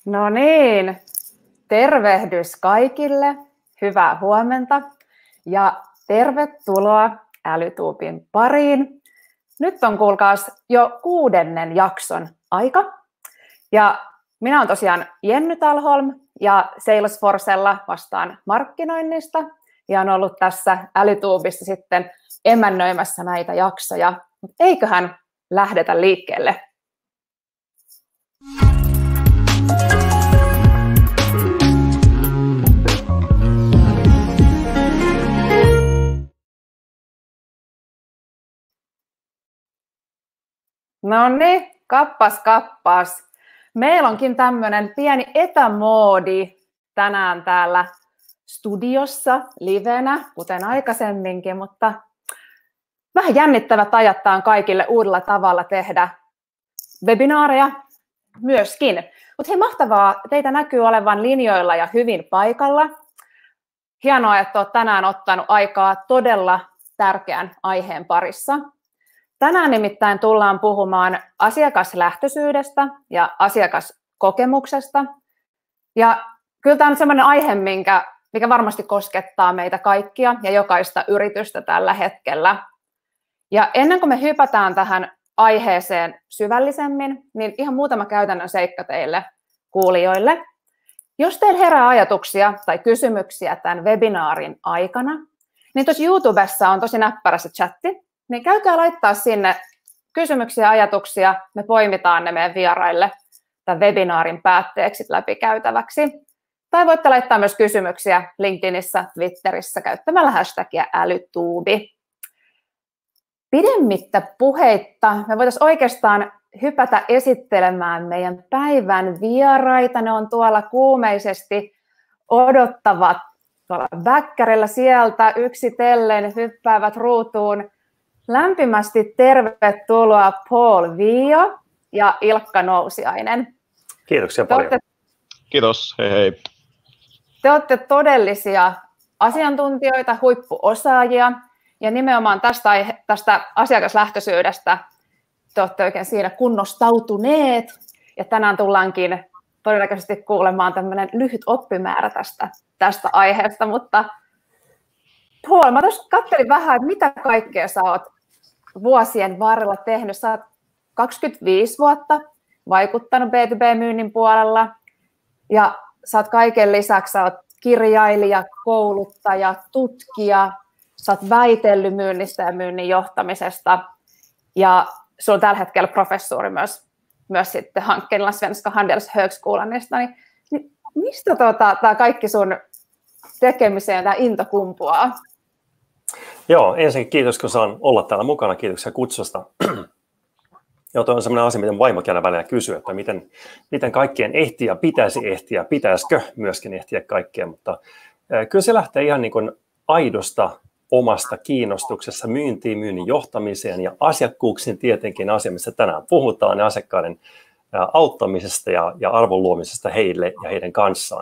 No niin, tervehdys kaikille, hyvää huomenta ja tervetuloa Älytuubin pariin. Nyt on kuulkaas jo 6. jakson aika ja minä olen tosiaan Jenny Talholm ja Salesforcella vastaan markkinoinnista ja olen ollut tässä Älytuubissa sitten emännöimässä näitä jaksoja, mutta eiköhän lähdetä liikkeelle. No niin, kappas. Meillä onkin tämmöinen pieni etämoodi tänään täällä studiossa livenä, kuten aikaisemminkin, mutta vähän jännittävät ajat on kaikille uudella tavalla tehdä webinaareja myöskin. Mutta hei, mahtavaa, teitä näkyy olevan linjoilla ja hyvin paikalla. Hienoa, että olet tänään ottanut aikaa todella tärkeän aiheen parissa. Tänään nimittäin tullaan puhumaan asiakaslähtöisyydestä ja asiakaskokemuksesta. Ja kyllä tämä on sellainen aihe, mikä varmasti koskettaa meitä kaikkia ja jokaista yritystä tällä hetkellä. Ja ennen kuin me hypätään tähän aiheeseen syvällisemmin, niin ihan muutama käytännön seikka teille kuulijoille. Jos teillä herää ajatuksia tai kysymyksiä tämän webinaarin aikana, niin tuossa YouTubessa on tosi näppärä se chatti. Niin käykää laittaa sinne kysymyksiä ja ajatuksia, me poimitaan ne meidän vieraille tämän webinaarin päätteeksi läpikäytäväksi. Tai voitte laittaa myös kysymyksiä LinkedInissä, Twitterissä käyttämällä hashtagia Älytuubi. Pidemmittä puheitta me voitaisiin oikeastaan hypätä esittelemään meidän päivän vieraita. Ne on tuolla kuumeisesti odottavat tuolla väkkärillä sieltä yksitellen hyppäävät ruutuun. Lämpimästi tervetuloa Paul Vio ja Ilkka Nousiainen. Kiitoksia paljon. Kiitos, hei. Te olette todellisia asiantuntijoita, huippuosaajia ja nimenomaan tästä asiakaslähtöisyydestä te olette oikein siinä kunnostautuneet. Ja tänään tullaankin todennäköisesti kuulemaan tämmöinen lyhyt oppimäärä tästä aiheesta, mutta Paul, mä tuossa katselin vähän, että mitä kaikkea sä oot vuosien varrella tehnyt. Sä oot 25 vuotta vaikuttanut B2B-myynnin puolella ja sä oot kaiken lisäksi sä oot kirjailija, kouluttaja, tutkija, sä oot väitellyt myynnistä ja myynnin johtamisesta ja sulla on tällä hetkellä professuuri myös sitten Hankkeenilla Svenska Handelshögskolannista. Niin mistä tämä kaikki sun tekemiseen tämä into kumpuaa? Joo, ensinnäkin kiitos, kun saan olla täällä mukana. Kiitoksia kutsusta. Joo, toi on sellainen asia, miten vaimokin aina välillä kysyy, että miten kaikkien ehtiä pitäisi ehtiä, pitäisikö myöskin ehtiä kaikkea, mutta kyllä se lähtee ihan niin kuin aidosta omasta kiinnostuksessa myyntiin, myynnin johtamiseen ja asiakkuuksiin tietenkin asia, missä tänään puhutaan, ja asiakkaiden auttamisesta ja arvon luomisesta heille ja heidän kanssaan.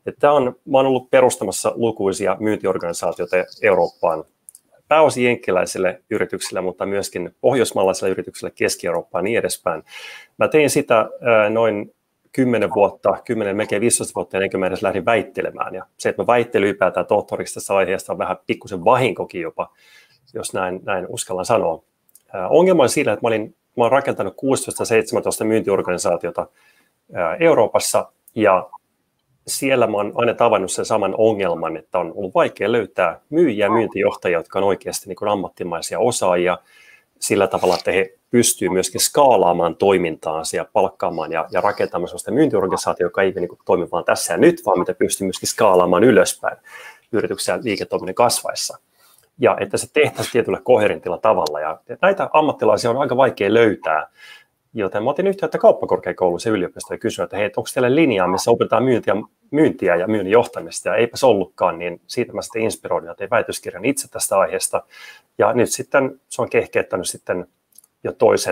Mä olen ollut perustamassa lukuisia myyntiorganisaatioita Eurooppaan, pääosin jenkkiläisille yrityksille, mutta myöskin pohjoismaalaisille yrityksille, Keski-Eurooppaan ja niin edespäin. Mä tein sitä noin 10 vuotta, melkein 15 vuotta ennen kuin mä edes lähdin väittelemään. Ja se, että mä väittelin ylipäätään tohtoriksi tästä aiheesta on vähän pikkusen vahinkokin jopa, jos näin uskallan sanoa. Ongelma on siinä, että mä olen rakentanut 16-17 myyntiorganisaatiota Euroopassa ja siellä mä oon aina tavannut sen saman ongelman, että on ollut vaikea löytää myyjiä ja myyntijohtajia, jotka on oikeasti niin kuin ammattimaisia osaajia sillä tavalla, että he pystyvät myöskin skaalaamaan toimintaansa ja palkkaamaan ja rakentamaan sellaista myyntiorganisaatiota, joka ei niin kuin toimi vaan tässä ja nyt, vaan mitä pystyy myöskin skaalaamaan ylöspäin yrityksen liiketoiminnan kasvaessa. Ja että se tehtäisiin tietyllä koherentilla tavalla. Ja näitä ammattilaisia on aika vaikea löytää. Joten mä otin yhteyttä kauppakorkeakouluun ja yliopistoon ja kysyin, että hei, onko teillä linjaa, missä opetetaan myyntiä ja myynnin johtamista, ja eipä se ollutkaan, niin siitä mä sitten inspiroidin ja tein väitöskirjan itse tästä aiheesta. Ja nyt sitten se on kehkeyttänyt sitten jo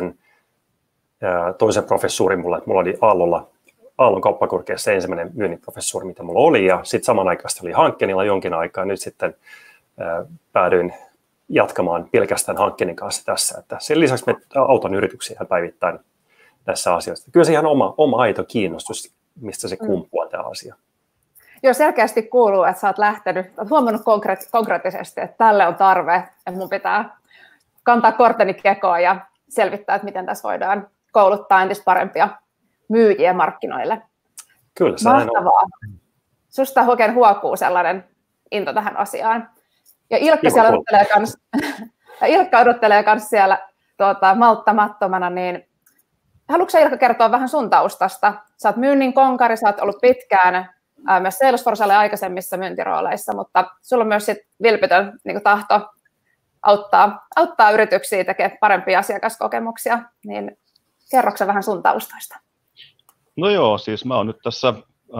toisen professuurin mulle, että mulla oli Aallon kauppakorkeassa ensimmäinen myynnin professuuri, mitä mulla oli, ja sitten samanaikaisesti oli Hankkeenilla jonkin aikaa, nyt sitten päädyin jatkamaan pelkästään Hankkeenin kanssa tässä. Että sen lisäksi me autan yrityksiä päivittäin tässä asioissa. Kyllä se ihan oma aito kiinnostus mistä se kumpuaa tämä asia. Joo, selkeästi kuuluu, että sä oot huomannut konkreettisesti, että tälle on tarve, että mun pitää kantaa korteni kekoon ja selvittää, että miten tässä voidaan kouluttaa entistä parempia myyjiä markkinoille. Kyllä, se näin on. Susta oikein huokuu sellainen into tähän asiaan. Ja Ilkka odottelee kans siellä malttamattomana, niin haluatko Ilkka kertoa vähän sun taustasta? Sä oot myynnin konkari, sä oot ollut pitkään myös Salesforcelle aikaisemmissa myyntirooleissa, mutta sulla on myös sit vilpitön niin tahto auttaa yrityksiä tekemään parempia asiakaskokemuksia, niin kerroksä vähän sun taustoista? No joo, siis mä oon nyt tässä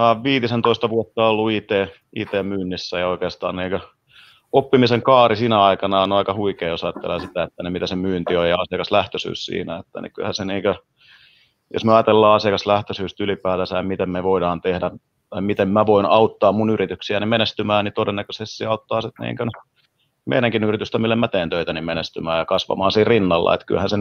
15 vuotta ollut IT-myynnissä ja oikeastaan oppimisen kaari siinä aikana on aika huikea, jos ajattelee sitä, että mitä se myynti on ja asiakaslähtöisyys siinä, että niin kyllähän se jos me ajatellaan asiakaslähtöisyyttä ylipäätänsä ja miten me voidaan tehdä tai miten mä voin auttaa mun yrityksiä menestymään, niin todennäköisesti se auttaa sitten meidänkin yritystä, mille mä teen töitä, niin menestymään ja kasvamaan siinä rinnalla, että kyllähän se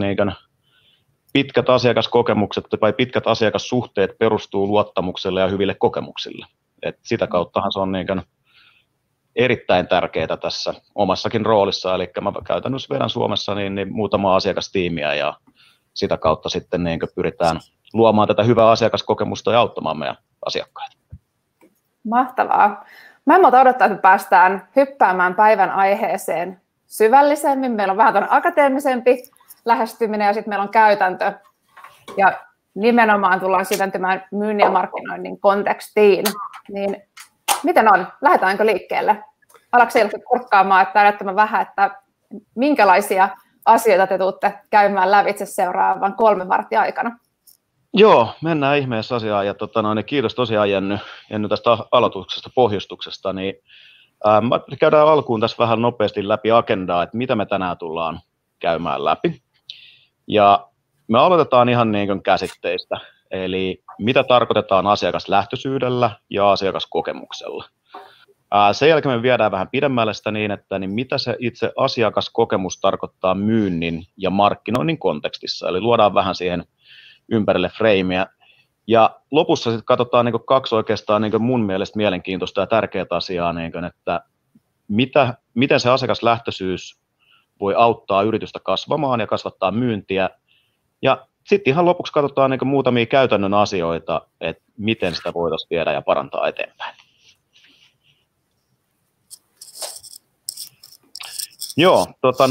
pitkät asiakaskokemukset tai pitkät asiakassuhteet perustuu luottamukselle ja hyville kokemuksille. Et sitä kauttahan se on erittäin tärkeää tässä omassakin roolissa, eli mä käytännössä vedän Suomessa niin muutamaa asiakastiimiä ja sitä kautta sitten pyritään luomaan tätä hyvää asiakaskokemusta ja auttamaan meidän asiakkaita. Mahtavaa. Mä en malta odottaa, että päästään hyppäämään päivän aiheeseen syvällisemmin. Meillä on vähän akateemisempi lähestyminen ja sitten meillä on käytäntö. Ja nimenomaan tullaan syventymään myynnin ja markkinoinnin kontekstiin. Niin miten on? Lähdetäänkö liikkeelle? Alatko Ilkka kurkkaamaan, että äärettömän vähän, että minkälaisia asioita te tuutte käymään lävitse seuraavan 3 vartin aikana? Joo, mennään ihmeessä asiaan ja kiitos tosiaan Jenny tästä aloituksesta, pohjustuksesta. Niin, käydään alkuun tässä vähän nopeasti läpi agendaa, että mitä me tänään tullaan käymään läpi. Ja me aloitetaan ihan käsitteistä, eli mitä tarkoitetaan asiakaslähtöisyydellä ja asiakaskokemuksella. Sen jälkeen me viedään vähän pidemmälle sitä että mitä se itse asiakaskokemus tarkoittaa myynnin ja markkinoinnin kontekstissa, eli luodaan vähän siihen ympärille freimiä. Ja lopussa sitten katsotaan 2 oikeastaan mun mielestä mielenkiintoista ja tärkeää asiaa, että miten se asiakaslähtöisyys voi auttaa yritystä kasvamaan ja kasvattaa myyntiä. Ja sitten ihan lopuksi katsotaan muutamia käytännön asioita, että miten sitä voitaisiin viedä ja parantaa eteenpäin. Joo,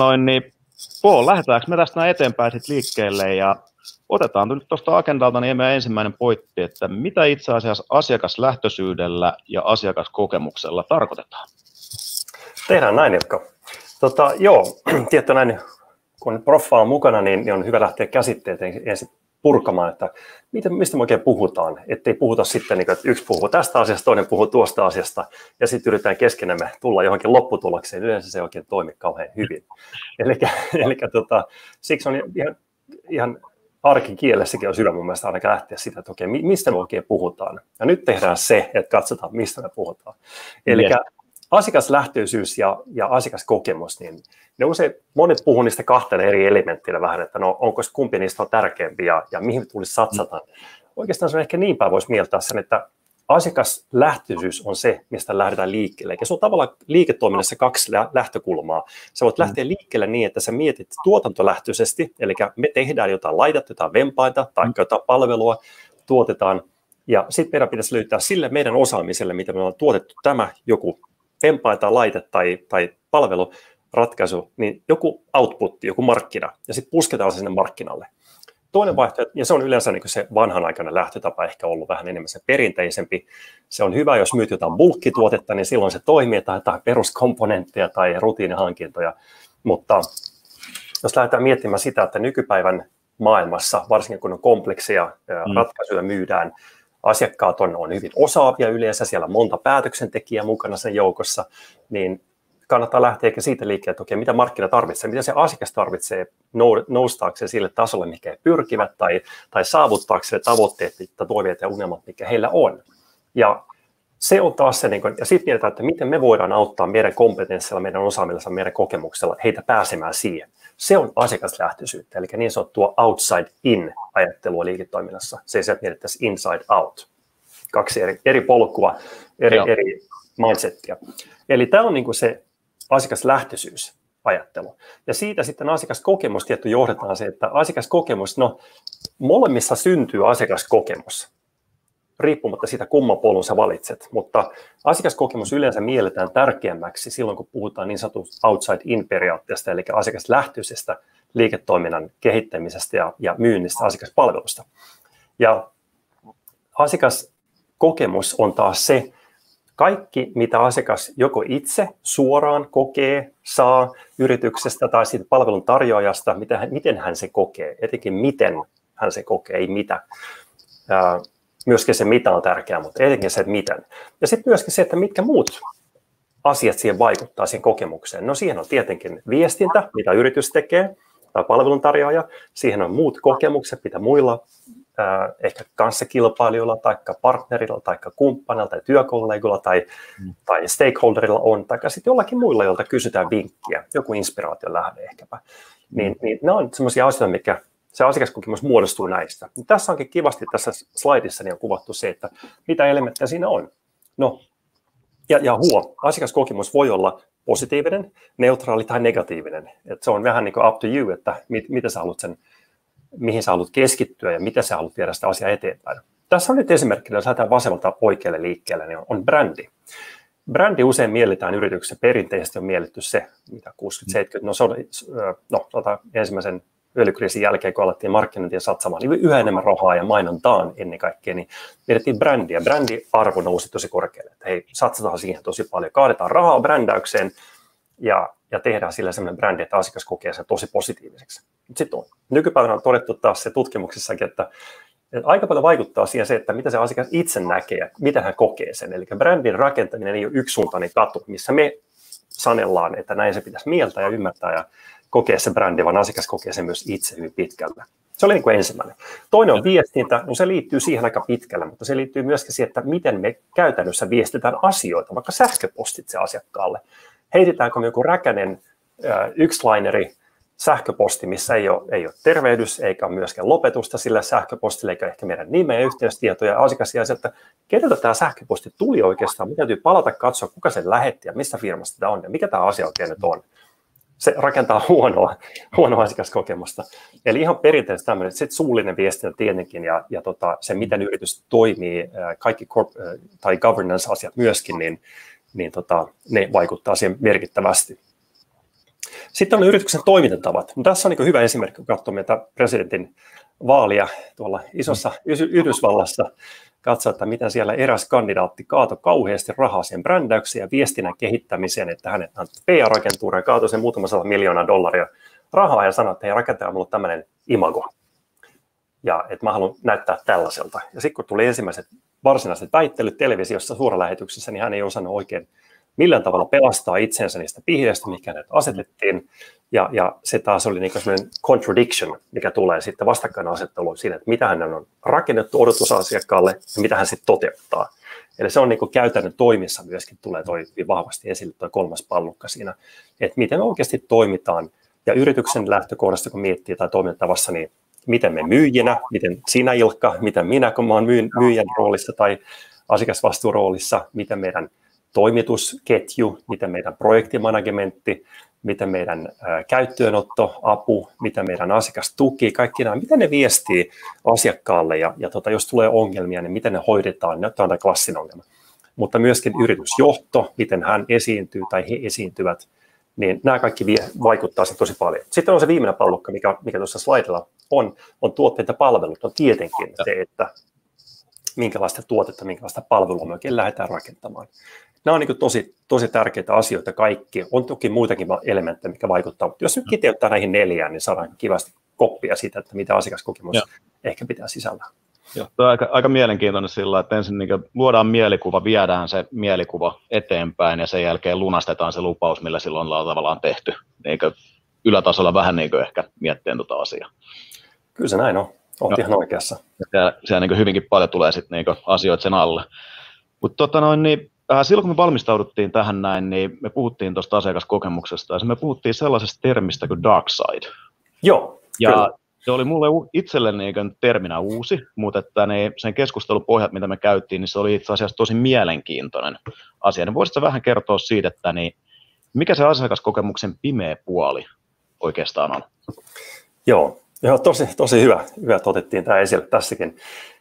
Paul, lähdetäänkö me tästä eteenpäin sit liikkeelle ja otetaan nyt tuosta agendalta niin meidän ensimmäinen pointti, että mitä itse asiassa asiakaslähtöisyydellä ja asiakaskokemuksella tarkoitetaan? Tehdään näin, Ilkka. Joo, tietty näin, kun proffa on mukana, niin on hyvä lähteä käsitteet ensin purkamaan, että mistä me oikein puhutaan, ettei puhuta sitten, että yksi puhuu tästä asiasta, toinen puhuu tuosta asiasta, ja sitten yritetään keskenämme tulla johonkin lopputulokseen. Yleensä se ei oikein toimi kauhean hyvin. Eli siksi on ihan arkikielessäkin on hyvä mun mielestä aina lähteä sitä, että okei, mistä me oikein puhutaan. Ja nyt tehdään se, että katsotaan, mistä me puhutaan. Eli asiakaslähtöisyys ja asiakaskokemus, niin ne usein monet puhuu niistä 2 eri elementtinä vähän, että no onko kumpi niistä on tärkeämpi ja mihin tulisi satsata. Oikeastaan se on ehkä niin päin voisi mieltää sen, että asiakaslähtöisyys on se, mistä lähdetään liikkeelle. Ja se on tavallaan liiketoiminnassa 2 lähtökulmaa. Sä voit lähteä liikkeelle niin, että sä mietit tuotantolähtöisesti, eli me tehdään jotain laitetta, jotain vempaita tai jotain palvelua, tuotetaan, ja sitten meidän pitäisi löytää sille meidän osaamiselle, mitä me ollaan tuotettu tämä joku vempaita, laite tai palveluratkaisu, niin joku outputti, joku markkina, ja sitten pusketaan se sinne markkinalle. Toinen vaihtoehto, ja se on yleensä niin se vanhanaikainen lähtötapa ehkä ollut vähän enemmän se perinteisempi. Se on hyvä, jos myyt jotain bulkkituotetta, niin silloin se toimii, tai peruskomponentteja tai rutiinihankintoja. Mutta jos lähdetään miettimään sitä, että nykypäivän maailmassa, varsinkin kun on kompleksia ratkaisuja myydään, asiakkaat on hyvin osaavia yleensä, siellä on monta päätöksentekijää mukana sen joukossa, niin kannattaa lähteä ehkä siitä liikkeelle, että okei, mitä markkina tarvitsee, mitä se asiakas tarvitsee noustaakseen sille tasolle, mikä he pyrkivät, tai saavuttaakseen tavoitteet ja toiveet ja unelmat, mikä heillä on. Ja se on taas se, ja sitten mietitään, että miten me voidaan auttaa meidän kompetenssilla, meidän osaamisella, meidän kokemuksella heitä pääsemään siihen. Se on asiakaslähtöisyyttä, eli niin sanottua outside in ajattelua liiketoiminnassa. Se ei se, että mietittäisiin inside out. kaksi eri polkua, eri mindsettiä. Eli tämä on niin kuin se asiakaslähtöisyysajattelu. Ja siitä sitten asiakaskokemus tietty johdetaan se, että asiakaskokemus, no molemmissa syntyy asiakaskokemus, riippumatta siitä kumman polun sä valitset, mutta asiakaskokemus yleensä mielletään tärkeämmäksi silloin, kun puhutaan niin sanotusta outside-in periaatteesta, eli asiakaslähtöisestä liiketoiminnan kehittämisestä ja myynnistä asiakaspalvelusta. Ja asiakaskokemus on taas se, kaikki, mitä asiakas joko itse suoraan kokee, saa yrityksestä tai siitä palvelun tarjoajasta, miten hän se kokee, etenkin miten hän se kokee, ei mitä. Myöskin se mitä on tärkeää, mutta etenkin se, että miten. Ja sitten myöskin se, että mitkä muut asiat siihen vaikuttaa siihen kokemukseen. No siihen on tietenkin viestintä, mitä yritys tekee, tai palveluntarjoaja. Siihen on muut kokemukset, mitä muilla ehkä kanssakilpailijoilla, tai partnerilla, tai kumppanilla, tai työkollegoilla, tai stakeholderilla on, tai sitten jollakin muilla, joilta kysytään vinkkiä, joku inspiraation lähde ehkäpä. Niin nämä on sellaisia asioita, mikä se asiakaskokemus muodostuu näistä. Tässä onkin kivasti tässä slaidissa niin on kuvattu se, että mitä elementtejä siinä on. No, ja asiakaskokemus voi olla positiivinen, neutraali tai negatiivinen. Et se on vähän niin kuin up to you, että mihin sä haluat keskittyä ja mitä sä haluat viedä sitä asiaa eteenpäin. Tässä on nyt esimerkkinä, jos lähdetään vasemmalta oikealle liikkeelle, niin on brändi. Brändi usein mielletään yrityksessä, perinteisesti on mielletty se, mitä 60-70, ensimmäisen öljykriisin jälkeen, kun alettiin markkinointia satsamaan, niin yhä enemmän rahaa ja mainontaan ennen kaikkea, niin mietittiin brändiä. Brändiarvo nousi tosi korkealle, että hei, satsataan siihen tosi paljon, kaadetaan rahaa brändäykseen ja tehdään sillä sellainen brändi, että asiakas kokee sen tosi positiiviseksi. Sitten nykypäivänä on todettu taas se tutkimuksissakin, että aika paljon vaikuttaa siihen se, että mitä se asiakas itse näkee ja miten hän kokee sen. Eli brändin rakentaminen ei ole yksisuuntainen katu, missä me sanellaan, että näin se pitäisi mieltää ja ymmärtää ja kokea se brändi, vaan asiakas kokee sen myös itse hyvin pitkällä. Se oli niin kuin ensimmäinen. Toinen on viestintä, no se liittyy siihen aika pitkällä, mutta se liittyy myöskin siihen, että miten me käytännössä viestitään asioita, vaikka sähköpostitse asiakkaalle. Heitetäänkö me joku räkänen yksilaineri sähköposti, missä ei ole tervehdys eikä ole myöskään lopetusta sillä sähköpostille, eikä ehkä meidän nimeä ja yhteystietoja. Asiakas jäi, että keneltä tämä sähköposti tuli oikeastaan, mitä täytyy palata katsoa, kuka sen lähetti ja mistä firmasta tämä on ja mikä tämä asia oikein nyt on. Se rakentaa huonoa asiakaskokemusta. Eli ihan perinteisesti tämmöinen, sitten suullinen viestintä tietenkin ja se, miten yritys toimii, kaikki tai governance-asiat myöskin, niin ne vaikuttaa siihen merkittävästi. Sitten on yrityksen toimintatavat. No, tässä on niin hyvä esimerkki, kun katsoo meitä presidentin vaalia tuolla isossa Yhdysvallassa, katsoa, että miten siellä eräs kandidaatti kaatoi kauheasti rahaa siihen brändäykseen ja viestinnän kehittämiseen, että hänet PR-agentuuriin kaatoi sen muutama $100 miljoonaa rahaa ja sanoi, että hei, rakentaa minulle tämmöinen imago. Ja että mä haluan näyttää tällaiselta. Ja sitten kun tuli ensimmäiset varsinaiset väittelyt televisiossa suoralähetyksessä, niin hän ei osannut oikein millään tavalla pelastaa itsensä niistä pihireistä, mikä hänet asetettiin. Ja se taas oli niin sellainen contradiction, mikä tulee sitten vastakkainasetteluun siinä, että mitä hän on rakennettu odotusasiakkaalle ja mitä hän sitten toteuttaa. Eli se on niin käytännön toimissa myöskin tulee vahvasti esille tuo kolmas pallukka siinä, että miten me oikeasti toimitaan. Ja yrityksen lähtökohdasta, kun miettii tai toimintatavassa, niin miten me myyjinä, miten sinä Ilkka, miten minä, kun mä oon myyjän roolissa tai asiakasvastuuroolissa, miten meidän toimitusketju, miten meidän projektimanagementti, miten meidän käyttöönotto, apu, miten meidän asiakastuki, kaikki nämä, miten ne viestii asiakkaalle ja jos tulee ongelmia, niin miten ne hoidetaan, ne on tämä klassinen ongelma. Mutta myöskin yritysjohto, miten hän esiintyy tai he esiintyvät, niin nämä kaikki vaikuttaa sen tosi paljon. Sitten on se viimeinen pallukka, mikä tuossa slaidilla on tuotteet ja palvelut, on tietenkin se, että minkälaista tuotetta, minkälaista palvelua me oikein lähdetään rakentamaan. Nämä on niin tosi tärkeitä asioita kaikki. On toki muitakin elementtejä, mitkä vaikuttaa, mutta jos nyt kiteyttää näihin 4, niin saadaan kivasti koppia siitä, että mitä asiakaskokemus ehkä pitää sisällään. Joo, tuo on aika mielenkiintoinen sillä, että ensin niin luodaan mielikuva, viedään se mielikuva eteenpäin ja sen jälkeen lunastetaan se lupaus, millä silloin ollaan tavallaan tehty. Niin ylätasolla vähän niin ehkä miettien tuota asiaa. Kyllä se näin on. Olet ihan oikeassa. Siellä niin hyvinkin paljon tulee sitten niin asioita sen alle. Mutta silloin kun me valmistauduttiin tähän näin, niin me puhuttiin tuosta asiakaskokemuksesta ja me puhuttiin sellaisesta termistä kuin dark side. Joo, ja Se oli mulle itselleni terminä uusi, mutta että sen keskustelupohjat, mitä me käyttiin, niin se oli itse asiassa tosi mielenkiintoinen asia. Niin voisitko vähän kertoa siitä, että mikä se asiakaskokemuksen pimeä puoli oikeastaan on? Joo, tosi hyvä, että otettiin tämä esille tässäkin.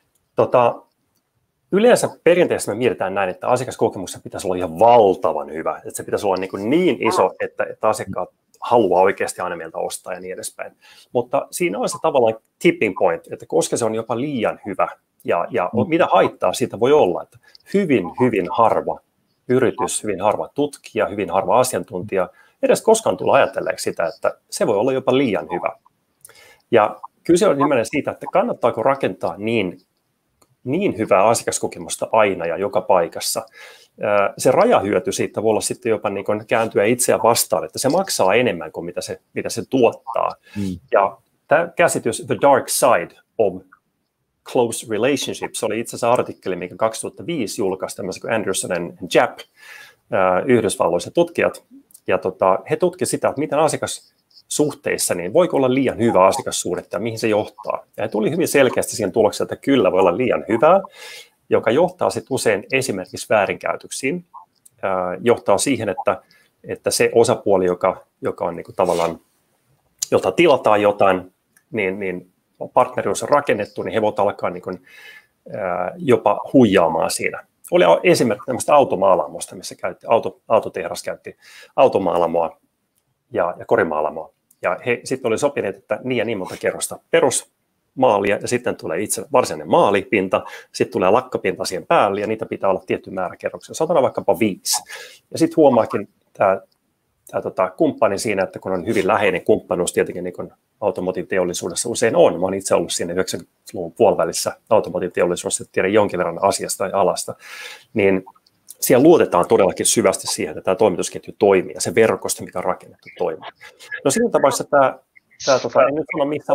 Yleensä perinteisesti me mietitään näin, että asiakaskokemuksessa pitäisi olla ihan valtavan hyvä, että se pitäisi olla niin iso, että asiakkaat haluaa oikeasti aina meiltä ostaa ja niin edespäin. Mutta siinä on se tavallaan tipping point, että koska se on jopa liian hyvä ja mitä haittaa siitä voi olla, että hyvin harva yritys, hyvin harva tutkija, hyvin harva asiantuntija edes koskaan tulla ajatelleeksi sitä, että se voi olla jopa liian hyvä. Ja kyse on nimenomaan siitä, että kannattaako rakentaa niin hyvää asiakaskokemusta aina ja joka paikassa. Se rajahyöty siitä voi olla sitten jopa niin kuin kääntyä itseään vastaan, että se maksaa enemmän kuin mitä se tuottaa. Ja tämä käsitys The Dark Side of Close Relationships oli itse asiassa artikkeli, mikä 2005 julkaisi tämmöisen kuin Anderson and Japp, Yhdysvalloissa tutkijat. Ja he tutkivat sitä, että miten asiakassuhteissa, niin voiko olla liian hyvä asiakassuhde ja mihin se johtaa. Ja he tuli hyvin selkeästi siihen tulokseen, että kyllä voi olla liian hyvää, joka johtaa sitten usein esimerkiksi väärinkäytöksiin, johtaa siihen, että se osapuoli, joka on niinku tavallaan, jota tilataan jotain, niin partnerius on rakennettu, niin he voivat alkaa niinku, jopa huijaamaan siinä. Oli esimerkki tämmöistä automaalamosta, missä autotehdas käytti automaalamoa ja korimaalamoa. Ja he sitten oli sopineet, että niin ja niin monta kerrosta perusmaalia, ja sitten tulee itse varsinainen maalipinta, sitten tulee lakkapinta siihen päälle, ja niitä pitää olla tietty määrä kerroksia. Sanotaan vaikkapa 5. Ja sitten huomaakin tämä kumppani siinä, että kun on hyvin läheinen kumppanuus, tietenkin niin kuin automotiiviteollisuudessa usein on. Mä olen itse ollut siinä 90-luvun puolivälissä automotiiviteollisuudessa, että tiedän jonkin verran asiasta ja alasta, niin siellä luotetaan todellakin syvästi siihen, että tämä toimitusketju toimii ja se verkosto, mikä on rakennettu, toimii. No siinä tapauksessa en nyt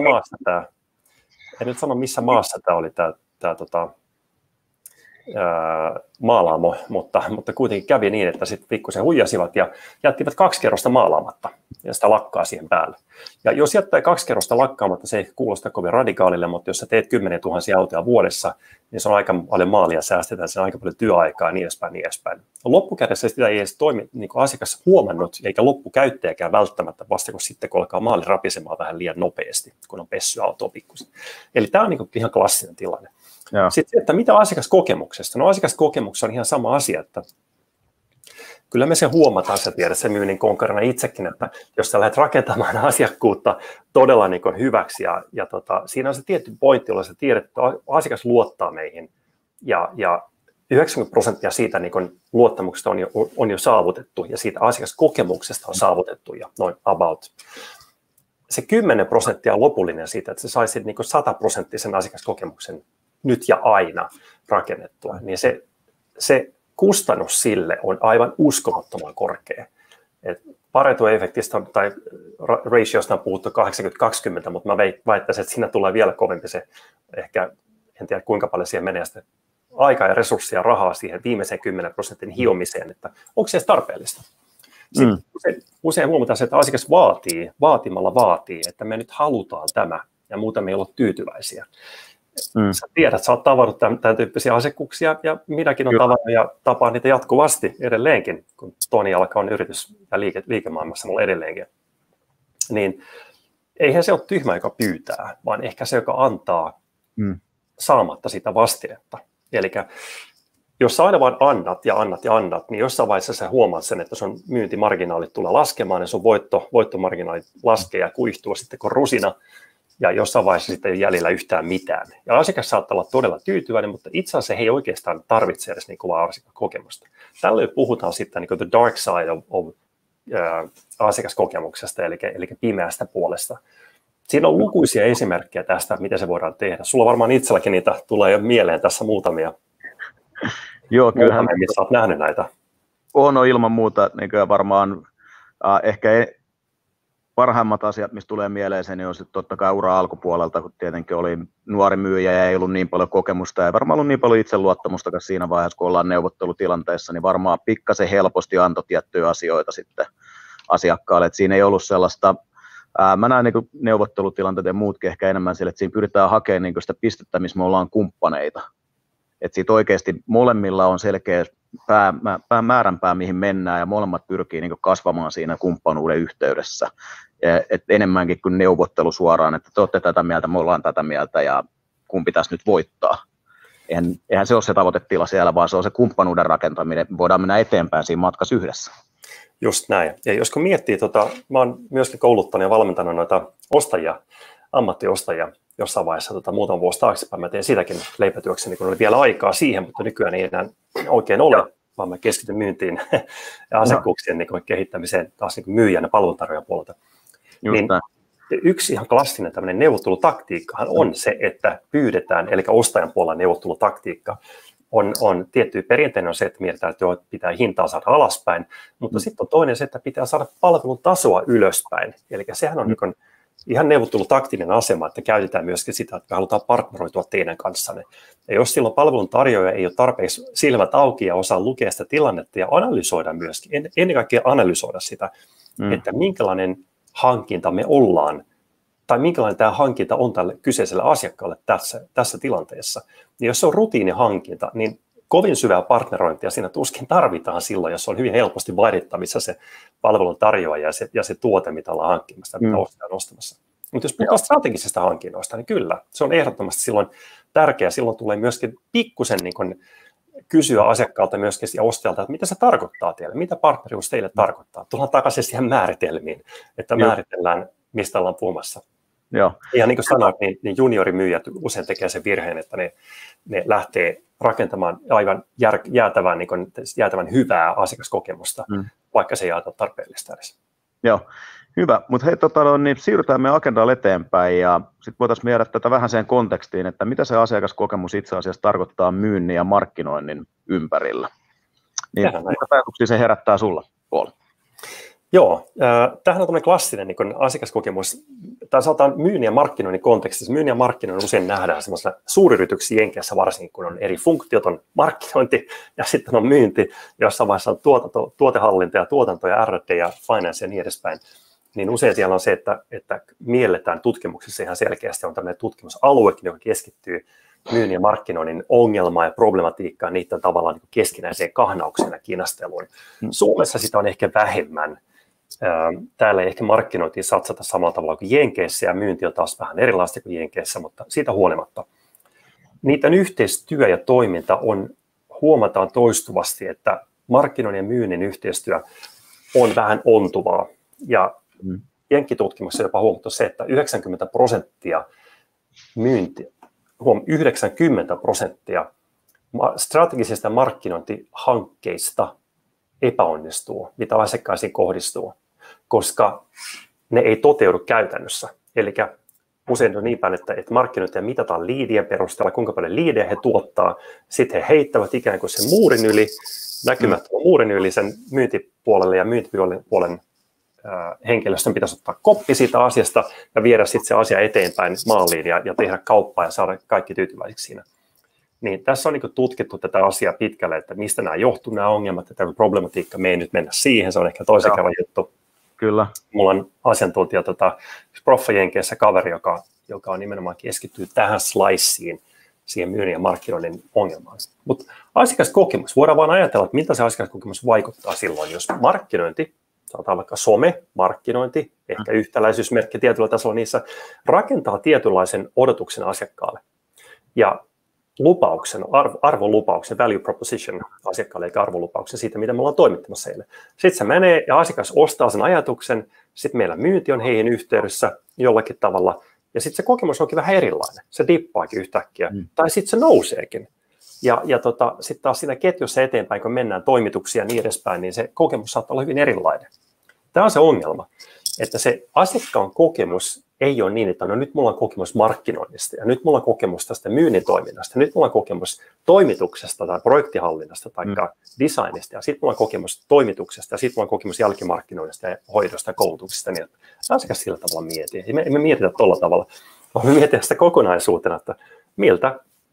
sano missä maassa tämä oli tämä maalaamo, mutta kuitenkin kävi niin, että sitten pikkusen huijasivat ja jättivät 2 kerrosta maalaamatta ja sitä lakkaa siihen päälle. Ja jos jättää 2 kerrosta lakkaamatta, se ei kuulosta kovin radikaalille, mutta jos sä teet 10 000 autoja vuodessa, niin se on aika paljon maalia säästetään, se on aika paljon työaikaa ja niin edespäin. Loppukädessä sitä ei edes toimi niin kuin asiakas huomannut, eikä loppukäyttäjäkään välttämättä vasta kun sitten kun alkaa maali rapisemaan vähän liian nopeasti, kun on pessy autoa pikkusen. Eli tämä on niin kuin ihan klassinen tilanne. Sitten, että mitä asiakaskokemuksesta? No asiakaskokemuksessa on ihan sama asia, että kyllä me se huomataan, sä tiedät sen myynnin konkarina itsekin, että jos sä lähdet rakentamaan asiakkuutta todella niin kuin hyväksi ja siinä on se tietty pointti, jolla sä tiedät, että asiakas luottaa meihin ja 90% siitä niin kuin luottamuksesta on jo saavutettu ja siitä asiakaskokemuksesta on saavutettu ja noin about. Se 10% on lopullinen siitä, että sä saisit niin kuin 100% asiakaskokemuksen nyt ja aina rakennettua, niin se kustannus sille on aivan uskomattoman korkea. Pareto-efektistä tai ratiosta on puhuttu 80-20, mutta mä väittäisin, että siinä tulee vielä kovempi se, ehkä en tiedä kuinka paljon siihen menee sitä aikaa ja resursseja ja rahaa siihen viimeiseen 10% hiomiseen, että onko se edes tarpeellista. Usein huomataan, että asiakas vaatimalla vaatii, että me nyt halutaan tämä ja muuten me ei olla tyytyväisiä. Sä tiedät, sä oot tavannut tämän tyyppisiä asiakkuuksia ja minäkin olen tavannut ja tapaan niitä jatkuvasti edelleenkin, kun Toni Jalka on yritys- ja liikemaailmassa mulla edelleenkin. Niin eihän se ole tyhmä, joka pyytää, vaan ehkä se, joka antaa saamatta sitä vastinetta. Eli jos sä aina vain annat, niin jossain vaiheessa sä huomaat sen, että sun myyntimarginaalit tulee laskemaan ja sun voittomarginaalit laskee ja kuihtuu sitten kuin rusina. Ja jossain vaiheessa sitten ei ole jäljellä yhtään mitään. Ja asiakas saattaa olla todella tyytyväinen, mutta itse asiassa he ei oikeastaan tarvitse edes niin kovaa asiakaskokemusta. Tällöin puhutaan sitten niin kuin the dark side of asiakaskokemuksesta, eli pimeästä puolesta. Siinä on lukuisia esimerkkejä tästä, miten se voidaan tehdä. Sulla varmaan itselläkin niitä tulee jo mieleen tässä muutamia. Joo, kyllähän. Missä olet nähnyt näitä? On ilman muuta niin varmaan ehkä parhaimmat asiat, mistä tulee mieleen, niin on sitten totta kai ura alkupuolelta, kun tietenkin oli nuori myyjä ja ei ollut niin paljon kokemusta ja ei varmaan ollut niin paljon itseluottamustakaan siinä vaiheessa, kun ollaan neuvottelutilanteessa, niin varmaan pikkasen helposti antoi tiettyjä asioita sitten asiakkaalle. Et siinä ei ollut sellaista Mä näen niin neuvottelutilanteet ja muutkin ehkä enemmän sille, että siinä pyritään hakemaan niin sitä pistettä, missä me ollaan kumppaneita. Että siitä oikeasti molemmilla on selkeä määränpää, mihin mennään, ja molemmat pyrkii niin kasvamaan siinä kumppanuuden yhteydessä. Et enemmänkin kuin neuvottelu suoraan, että te olette tätä mieltä, me ollaan tätä mieltä, ja kumpi tässä nyt voittaa. Eihän se ole se tavoitetila siellä, vaan se on se kumppanuuden rakentaminen. Voidaan mennä eteenpäin siinä matkassa yhdessä. Just näin. Ja jos kun miettii, mä oon myöskin kouluttanut ja valmentanut noita ostajia, ammattiostajia jossain vaiheessa muutaman vuosi taaksepäin. Mä teen sitäkin leipätyökseni, kun oli vielä aikaa siihen, mutta nykyään ei enää oikein ole, vaan mä keskityn myyntiin ja asiakkuuksien niin kehittämiseen taas niin myyjän ja palveluntarjoajan puolelta. Niin yksi ihan klassinen tämmöinen neuvottelutaktiikkahan on se, että pyydetään, eli ostajan puolella neuvottelutaktiikka on tietty perinteinen on se, että mietitään, että pitää hintaa saada alaspäin, mutta sitten on toinen se, että pitää saada palvelun tasoa ylöspäin. Eli sehän on niin ihan neuvottelutaktinen asema, että käytetään myöskin sitä, että me halutaan partneroitua teidän kanssanne. Ja jos silloin palvelun tarjoaja ei ole tarpeeksi silmät auki ja osaa lukea sitä tilannetta ja analysoida myöskin, ennen kaikkea analysoida sitä, että minkälainen hankinta me ollaan, tai minkälainen tämä hankinta on tälle kyseiselle asiakkaalle tässä tilanteessa. Ja jos se on rutiinihankinta, niin kovin syvää partnerointia siinä tuskin tarvitaan silloin, jos on hyvin helposti vaihdettavissa se palvelun tarjoaja ja se tuote, mitä ollaan hankkimassa, mitä ostetaan ostamassa. Mutta jos puhutaan strategisista hankinnoista, niin kyllä, se on ehdottomasti silloin tärkeää. Silloin tulee myöskin pikkusen niin kysyä asiakkaalta myöskin ja ostajalta, että mitä se tarkoittaa teille, mitä partnerius teille tarkoittaa. Tullaan takaisin siihen määritelmiin, että määritellään, mistä ollaan puhumassa. Joo. Ja niin kuin sanoit, niin juniorimyyjät usein tekee sen virheen, että ne lähtee rakentamaan aivan jäätävän hyvää asiakaskokemusta, vaikka se ei ajatella tarpeellista edes. Joo, hyvä. Mutta hei, niin siirrytään meidän agendalla eteenpäin ja sitten voitaisiin viedä tätä vähän sen kontekstiin, että mitä se asiakaskokemus itse asiassa tarkoittaa myynnin ja markkinoinnin ympärillä. Niin, mitä ajatuksia se herättää sulla, Paul? Joo, tämähän on tämmöinen klassinen niin asiakaskokemus, tai sanotaan myynnin ja markkinoinnin kontekstissa. Myynnin ja markkinoinnin usein nähdään semmoisena suuryrityksiä Jenkeissä varsinkin, kun on eri funktiot, on markkinointi ja sitten on myynti, jossain vaiheessa on tuotehallinta ja tuotanto ja R&D ja finance ja niin edespäin. Niin usein siellä on se, että mielletään tutkimuksessa ihan selkeästi on tämmöinen tutkimusalue, joka keskittyy myynnin ja markkinoinnin ongelmaan ja problematiikkaan niiden tavallaan niin keskinäiseen kahnaukseen ja kiinnosteluun. Suomessa sitä on ehkä vähemmän. Täällä ei ehkä markkinointiin satsata samalla tavalla kuin Jenkeissä ja myynti on taas vähän erilaista kuin Jenkeissä, mutta siitä huolimatta. Niiden yhteistyö ja toiminta huomataan toistuvasti, että markkinoinnin ja myynnin yhteistyö on vähän ontuvaa. Ja Jenkkitutkimuksessa jopa huomattu se, että 90% myynti, 90% strategisista markkinointihankkeista epäonnistuu, mitä asiakkaisiin kohdistuu, koska ne ei toteudu käytännössä. Eli usein on niin päin, että markkinointia mitataan liidien perusteella, kuinka paljon liidejä he tuottaa, sitten he heittävät ikään kuin sen muurin yli, näkymättömän muurin yli sen myyntipuolelle ja myyntipuolen henkilöstön pitäisi ottaa koppi siitä asiasta ja viedä sitten se asia eteenpäin maaliin ja tehdä kauppaa ja saada kaikki tyytyväisiksi siinä. Niin tässä on niin tutkittu tätä asiaa pitkälle, että mistä nämä johtuu, nämä ongelmat, että tämä problematiikka, me ei nyt mennä siihen, se on ehkä toisen kerran juttu. Kyllä. Mulla on asiantuntija, proffa Jenkeissä kaveri, joka on nimenomaan keskittyy tähän sliceen, siihen myynnin ja markkinoinnin ongelmaan. Mutta asiakaskokemus, voidaan vaan ajatella, että miltä se asiakaskokemus vaikuttaa silloin, jos markkinointi, sanotaan vaikka some-markkinointi, ehkä yhtäläisyysmerkki tietyllä tasolla niissä, rakentaa tietynlaisen odotuksen asiakkaalle. Ja arvolupauksen, value proposition asiakkaalle, eikä arvolupauksen siitä, mitä me ollaan toimittamassa heille. Sitten se menee ja asiakas ostaa sen ajatuksen, sitten meillä myynti on heihin yhteydessä jollakin tavalla, ja sitten se kokemus onkin vähän erilainen. Se dippaakin yhtäkkiä, tai sitten se nouseekin. Ja sitten taas siinä ketjussa eteenpäin, kun mennään toimituksia ja niin edespäin, niin se kokemus saattaa olla hyvin erilainen. Tämä on se ongelma, että se asiakkaan kokemus ei ole niin, että no nyt mulla on kokemus markkinoinnista ja nyt mulla on kokemus tästä myynnin toiminnasta, nyt mulla on kokemus toimituksesta tai projektihallinnasta tai designista ja sitten mulla on kokemus toimituksesta ja sitten mulla on kokemus jälkimarkkinoinnista ja hoidosta ja koulutuksesta. Niin asiakas sillä tavalla mieti. Me mietitään tuolla tavalla, vaan me mietitään sitä kokonaisuutena, että miltä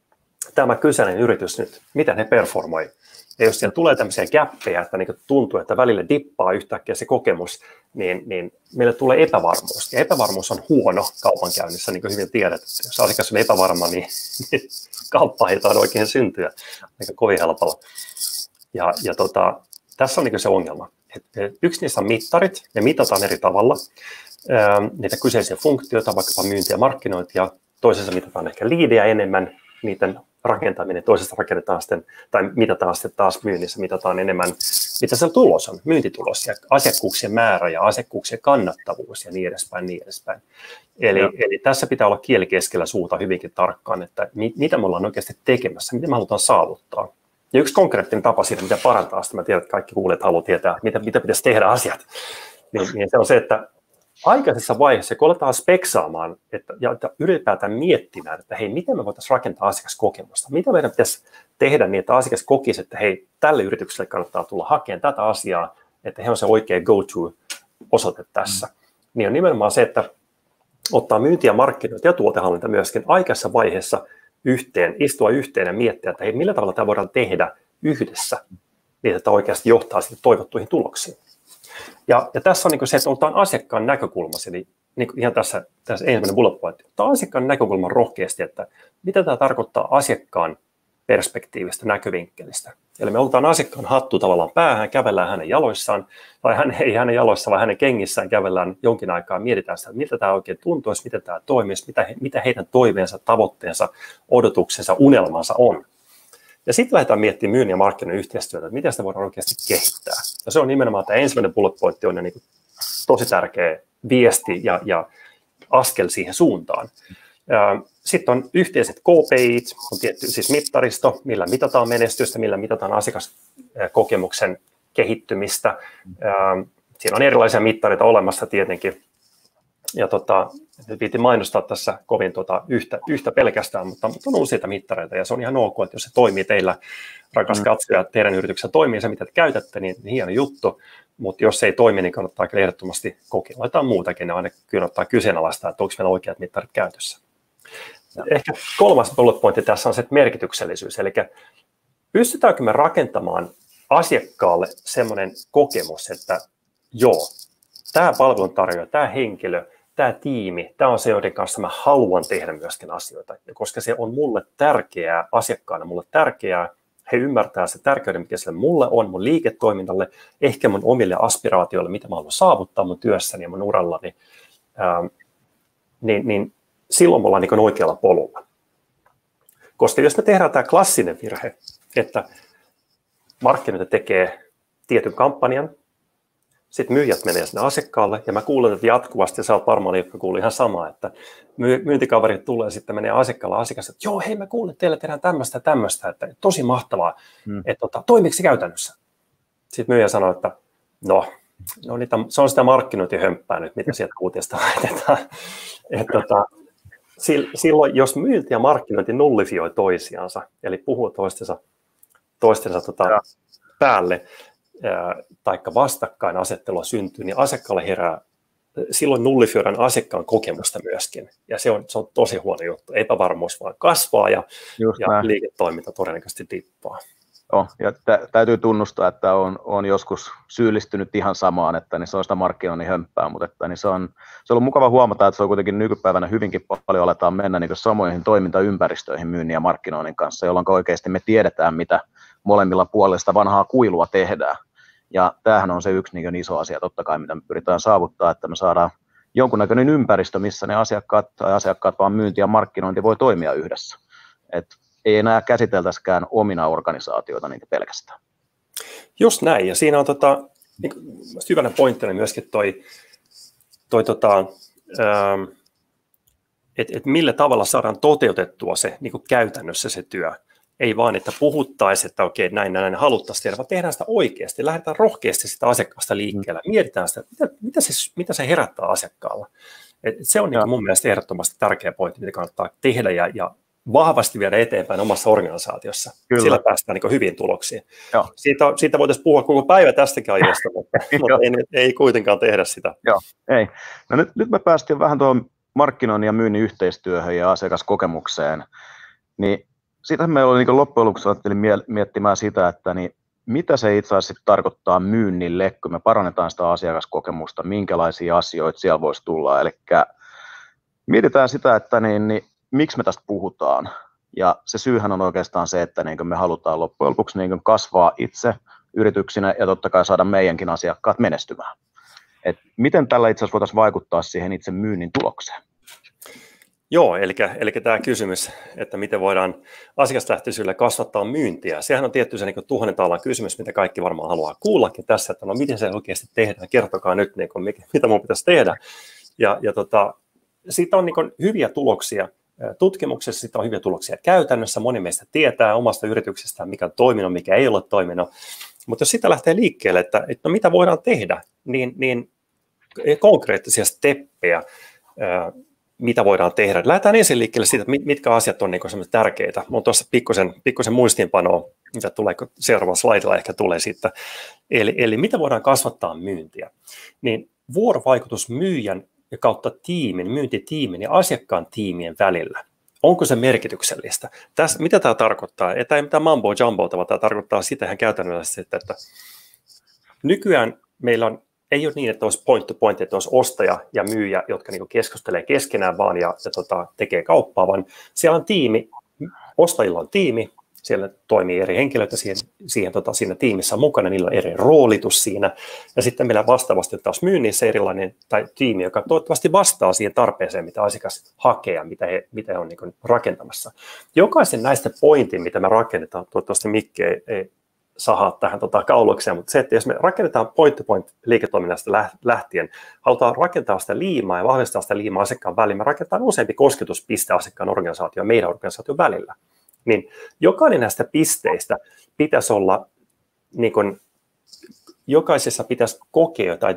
tämä kyseinen yritys nyt, miten he performoi. Ja jos siellä tulee tämmöisiä gappeja, että niin tuntuu, että välillä dippaa yhtäkkiä se kokemus, niin meille tulee epävarmuus. Ja epävarmuus on huono kaupankäynnissä, niin kuin hyvin tiedät. Jos asiakas on epävarma, niin kauppa ei taida oikein syntyä eikä kovin helpolla. Ja tässä on niin se ongelma. Yksi niistä on mittarit, ne mitataan eri tavalla. Niitä kyseisiä funktioita, vaikkapa myynti ja markkinointi, ja toisessa mitataan ehkä liidejä enemmän, niiden rakentaminen, toisesta rakennetaan sitten, tai mitataan sitten taas myynnissä, mitataan enemmän, mitä se tulos on, myyntitulos ja asiakkuuksien määrä ja asiakkuuksien kannattavuus ja niin edespäin, niin edespäin. Eli tässä pitää olla kieli keskellä suuta hyvinkin tarkkaan, että mitä me ollaan oikeasti tekemässä, mitä me halutaan saavuttaa. Ja yksi konkreettinen tapa siitä, mitä parantaa sitä, mä tiedän, että kaikki kuulijat haluaa tietää, mitä pitäisi tehdä asiat, niin se on se, että aikaisessa vaiheessa, kun aletaan speksaamaan ja ylipäätään miettimään, että hei, miten me voitaisiin rakentaa asiakaskokemusta, mitä meidän pitäisi tehdä niin, että asiakas kokisi, että hei, tälle yritykselle kannattaa tulla hakemaan tätä asiaa, että he on se oikea go-to-osoite tässä, niin on nimenomaan se, että ottaa myynti ja markkinointi ja tuotehallinta myöskin aikaisessa vaiheessa istua yhteen ja miettiä, että hei, millä tavalla tämä voidaan tehdä yhdessä, niin että oikeasti johtaa sitten toivottuihin tuloksiin. Ja tässä on niin se, että otetaan asiakkaan näkökulmassa, eli niin ihan tässä ensimmäinen bullet point, otetaan asiakkaan näkökulman rohkeasti, että mitä tämä tarkoittaa asiakkaan perspektiivistä, näkövinkkelistä. Eli me otetaan asiakkaan hattu tavallaan päähän, kävellään hänen jaloissaan, tai ei hänen jaloissaan, vaan hänen kengissään kävellään jonkin aikaa, mietitään sitä, että miltä tämä oikein tuntuisi, miten tämä toimisi, mitä heidän toiveensa, tavoitteensa, odotuksensa, unelmansa on. Ja sitten lähdetään miettimään myynnin ja markkinoinnin yhteistyötä, että miten sitä voidaan oikeasti kehittää. Ja se on nimenomaan tämä ensimmäinen bullet point on niin tosi tärkeä viesti ja askel siihen suuntaan. Sitten on yhteiset KPIt, on tietty siis mittaristo, millä mitataan menestystä, millä mitataan asiakaskokemuksen kehittymistä. Siinä on erilaisia mittareita olemassa tietenkin. Ja nyt viitin mainostaa tässä kovin yhtä pelkästään, mutta on useita mittareita ja se on ihan ok, että jos se toimii teillä, rakas katsoja, teidän yrityksessä toimii se, mitä te käytätte, niin hieno juttu, mutta jos se ei toimi, niin kannattaa ehdottomasti kokeilla jotain muutakin, ja aina kannattaa kyseenalaistaa, että onko meillä oikeat mittarit käytössä. Ehkä kolmas bullet pointti tässä on se merkityksellisyys, eli pystytäänkö me rakentamaan asiakkaalle semmoinen kokemus, että joo, tämä palveluntarjoaja, tämä henkilö, tämä tiimi, tämä on se, joiden kanssa mä haluan tehdä myöskin asioita. Ja koska se on mulle tärkeää asiakkaana, mulle tärkeää, he ymmärtää se tärkeyden, mikä sille mulle on, mun liiketoiminnalle, ehkä mun omille aspiraatioille, mitä mä haluan saavuttaa mun työssäni ja mun urallani, niin silloin me ollaan niin oikealla polulla. Koska jos me tehdään tämä klassinen virhe, että markkinointi tekee tietyn kampanjan, sitten myyjät menee sinne asiakkaalle, ja mä kuulen, että jatkuvasti, ja sä oot varmaan jotka kuuli ihan samaa, että myyntikaverit tulee, sitten menee asiakkaalle, asiakas, että joo, hei, mä kuulen, että teillä tehdään tämmöistä, että tosi mahtavaa, että toimiiko se käytännössä? Sitten myyjä sanoo, että no se on sitä markkinointihömppää nyt, mitä sieltä uutista laitetaan. Silloin, jos myynti ja markkinointi nullifioi toisiansa, eli puhuu toistensa päälle, taikka vastakkainasettelua syntyy, niin asiakkaalle herää, silloin nullifioidaan asiakkaan kokemusta myöskin. Ja se on tosi huono juttu. Epävarmuus vaan kasvaa ja liiketoiminta todennäköisesti dippaa. Ja täytyy tunnustaa, että on joskus syyllistynyt ihan samaan, että niin se on sitä markkinoinnin hömppää, mutta että niin se on ollut mukava huomata, että se on kuitenkin nykypäivänä hyvinkin paljon aletaan mennä niin samoihin toimintaympäristöihin myynnin ja markkinoinnin kanssa, jolloin oikeasti me tiedetään, mitä molemmilla puolilla sitä vanhaa kuilua tehdään. Ja tämähän on se yksi niin iso asia totta kai, mitä me pyritään saavuttaa, että me saadaan jonkunnäköinen ympäristö, missä ne asiakkaat vaan myynti ja markkinointi voi toimia yhdessä. Ei enää käsiteltäisikään omina organisaatioita niin pelkästään. Just näin, ja siinä on niin hyvänä pointtina myöskin että millä tavalla saadaan toteutettua se niin käytännössä se työ. Ei vaan, että puhuttaisiin, että okei, näin haluttaisiin tehdä, vaan tehdään sitä oikeasti. Lähdetään rohkeasti sitä asiakkaasta liikkeelle. Mietitään sitä, mitä se herättää asiakkaalla. Se on niin mun mielestä ehdottomasti tärkeä pointti, mitä kannattaa tehdä ja vahvasti viedä eteenpäin omassa organisaatiossa. Kyllä. Sillä päästään niin hyviin tuloksiin. Siitä voitaisiin puhua koko päivä tästäkin aiheesta, mutta ei kuitenkaan tehdä sitä. Joo, ei. No nyt me päästiin vähän tuohon markkinoinnin ja myynnin yhteistyöhön ja asiakaskokemukseen. Niin Siitähän meillä oli niin loppujen lopuksi miettimään sitä, että niin mitä se itse asiassa tarkoittaa myynnille, kun me parannetaan sitä asiakaskokemusta, minkälaisia asioita siellä voisi tulla. Eli mietitään sitä, että niin miksi me tästä puhutaan. Ja se syyhän on oikeastaan se, että niin me halutaan loppujen lopuksi niin kasvaa itse yrityksinä ja totta kai saada meidänkin asiakkaat menestymään. Et miten tällä itse asiassa voitaisiin vaikuttaa siihen itse myynnin tulokseen? Joo, eli tämä kysymys, että miten voidaan asiakaslähtöisyydellä kasvattaa myyntiä, sehän on tietty se niin tuhannen taalan kysymys, mitä kaikki varmaan haluaa kuullakin tässä, että no miten se oikeasti tehdään, kertokaa nyt, niin kuin, mitä minun pitäisi tehdä. Siitä on niin hyviä tuloksia tutkimuksessa, siitä on hyviä tuloksia käytännössä, moni meistä tietää omasta yrityksestään, mikä on toiminut, mikä ei ole toiminut, mutta jos sitä lähtee liikkeelle, että no mitä voidaan tehdä, niin konkreettisia steppejä, mitä voidaan tehdä. Lähdetään ensin liikkeelle siitä, että mitkä asiat on niin tärkeitä. Minulla on tuossa pikkusen muistiinpanoa, mitä tulee seuraavalla slaidilla ehkä tulee siitä. Eli mitä voidaan kasvattaa myyntiä. Niin vuorovaikutus myyjän ja kautta tiimin, myyntitiimin ja asiakkaan tiimien välillä. Onko se merkityksellistä? Mitä tämä tarkoittaa? Tämä ei mitään mambo jumbo, vaan tämä tarkoittaa sitä ihan käytännössä, että nykyään meillä ei ole niin, että olisi point to point, että olisi ostaja ja myyjä, jotka niin keskustelee keskenään vaan ja tekee kauppaa, vaan siellä on tiimi, ostajilla on tiimi, siellä toimii eri henkilöitä siinä tiimissä mukana, niillä on eri roolitus siinä, ja sitten meillä vastaavasti taas myynnissä erilainen tai tiimi, joka toivottavasti vastaa siihen tarpeeseen, mitä asiakas hakee ja mitä he on niin rakentamassa. Jokaisen näistä pointin, mitä me rakennetaan, toivottavasti Mikki ei sahaa tähän kaulukseen, mutta se, että jos me rakennetaan point-to-point liiketoiminnasta lähtien, halutaan rakentaa sitä liimaa ja vahvistaa sitä liimaa asiakkaan väliin, me rakennetaan useampi kosketuspiste asiakkaan organisaation ja meidän organisaation välillä. Niin jokainen näistä pisteistä pitäisi olla, niin kuin, jokaisessa pitäisi kokea tai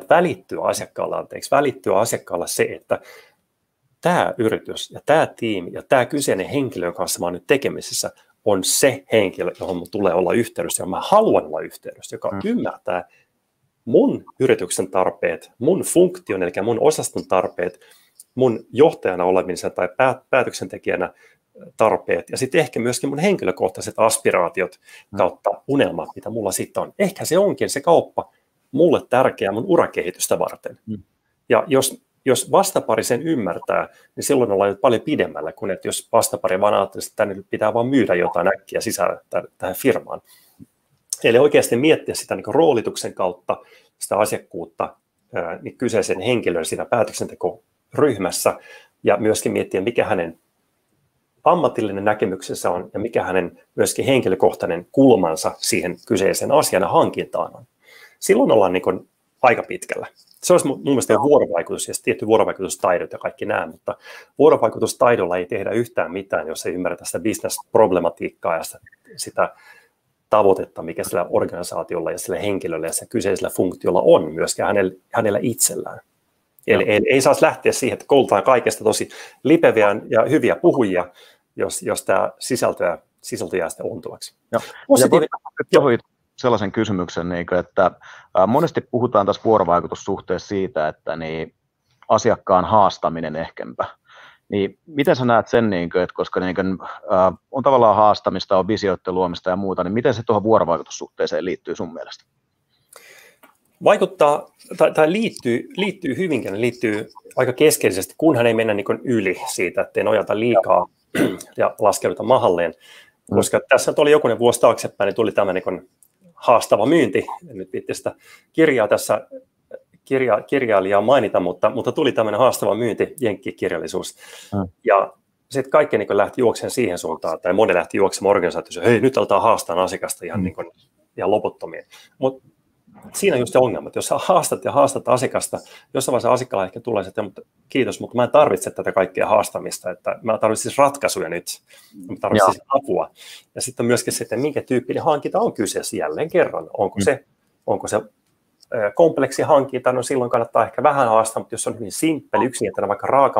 välittyä asiakkaalle se, että tämä yritys ja tämä tiimi ja tämä kyseinen henkilö, jonka kanssa mä olen nyt tekemisissä, on se henkilö, johon minun tulee olla yhteydessä, johon mä haluan olla yhteydessä, joka ymmärtää mun yrityksen tarpeet, mun funktion, eli mun osaston tarpeet, mun johtajana olemisen tai päätöksentekijänä tarpeet, ja sitten ehkä myöskin mun henkilökohtaiset aspiraatiot kautta unelmat, mitä mulla sitten on. Ehkä se onkin se kauppa mulle tärkeä mun urakehitystä varten. Ja jos vastapari sen ymmärtää, niin silloin ollaan nyt paljon pidemmällä kuin, että jos vastapari vaan ajattelisi, että tänne pitää vaan myydä jotain äkkiä sisään tähän firmaan. Eli oikeasti miettiä sitä niin kuin roolituksen kautta, sitä asiakkuutta niin kyseisen henkilön siinä päätöksentekoryhmässä, ja myöskin miettiä, mikä hänen ammatillinen näkemyksensä on, ja mikä hänen myöskin henkilökohtainen kulmansa siihen kyseisen asian ja hankintaan on. Silloin ollaan niin kuin aika pitkällä. Se olisi mun mielestä vuorovaikutus ja tietty vuorovaikutustaidot ja kaikki nämä, mutta vuorovaikutustaidolla ei tehdä yhtään mitään, jos ei ymmärretä sitä business-problematiikkaa ja sitä tavoitetta, mikä sillä organisaatiolla ja sillä henkilöllä ja sillä kyseisellä funktiolla on myöskin hänellä itsellään. Eli ei saisi lähteä siihen, että koulutaan kaikesta tosi lipeviä ja hyviä puhujia, jos tämä sisältö jää sitten ontuvaksi. Sellaisen kysymyksen, että monesti puhutaan tässä vuorovaikutussuhteessa siitä, että asiakkaan haastaminen ehkäpä. Niin miten sä näet sen, että koska on tavallaan haastamista, on visioiden luomista ja muuta, niin miten se tuohon vuorovaikutussuhteeseen liittyy sun mielestä? Vaikuttaa, tai liittyy hyvinkin, liittyy aika keskeisesti, kunhan ei mennä niin yli siitä, ettei nojata liikaa ja laskeuduta mahalleen. Koska tässä oli jokunen vuosi taaksepäin, niin tuli tämä niin haastava myynti. En nyt viitti sitä kirjaa tässä kirjailijaa mainita, mutta tuli tämmöinen haastava myynti, jenkkikirjallisuus. Ja sitten kaikki niin lähti juoksemaan siihen suuntaan, tai moni lähti juoksemaan organisaatioon, hei nyt aletaan haastaa asiakasta ihan loputtomiin. Mutta siinä on just se ongelma, että jos haastat asiakasta, jossain vaiheessa asiakkaalla ehkä tulee se, että kiitos, mutta mä en tarvitse tätä kaikkea haastamista, että mä tarvitsen siis ratkaisuja nyt, mä tarvitsen siis apua. Ja sitten on myöskin se, että minkä tyyppinen hankinta on kyseessä jälleen kerran. Onko se kompleksi hankinta, no silloin kannattaa ehkä vähän haastaa, mutta jos on hyvin simppeli, yksinkertainen vaikka raaka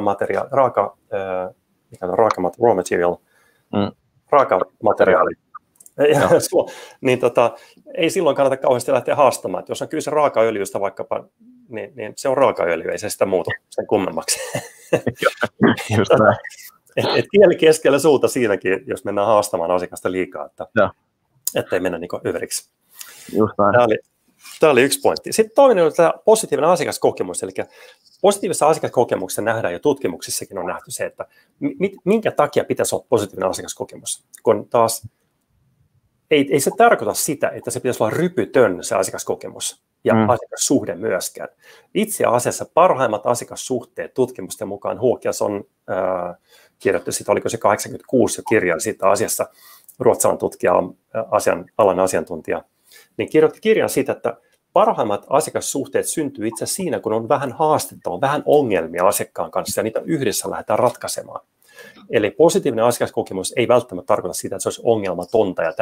materiaali, niin ei silloin kannata kauheasti lähteä haastamaan. Että jos on kyse raakaöljystä vaikkapa, niin se on raakaöljy, ei se sitä muuta sen kummemmaksi. kieli keskellä suuta siinäkin, jos mennään haastamaan asiakasta liikaa, ettei mennä niin överiksi. Tämä oli yksi pointti. Sitten toinen on tämä positiivinen asiakaskokemus, eli positiivisessa asiakaskokemuksessa nähdään ja tutkimuksissakin on nähty se, että minkä takia pitäisi olla positiivinen asiakaskokemus, kun taas ei se tarkoita sitä, että se pitäisi olla rypytön se asiakaskokemus ja asiakassuhde myöskään. Itse asiassa parhaimmat asiakassuhteet tutkimusten mukaan Håkias on kirjoitti siitä, oliko se 86 jo kirjaa siitä asiassa, ruotsalainen tutkija, alan asiantuntija, niin kirjoitti kirjan siitä, että parhaimmat asiakassuhteet syntyy itse siinä, kun on vähän haastetta, on vähän ongelmia asiakkaan kanssa ja niitä yhdessä lähdetään ratkaisemaan. Eli positiivinen asiakaskokemus ei välttämättä tarkoita sitä, että se olisi ongelmatonta ja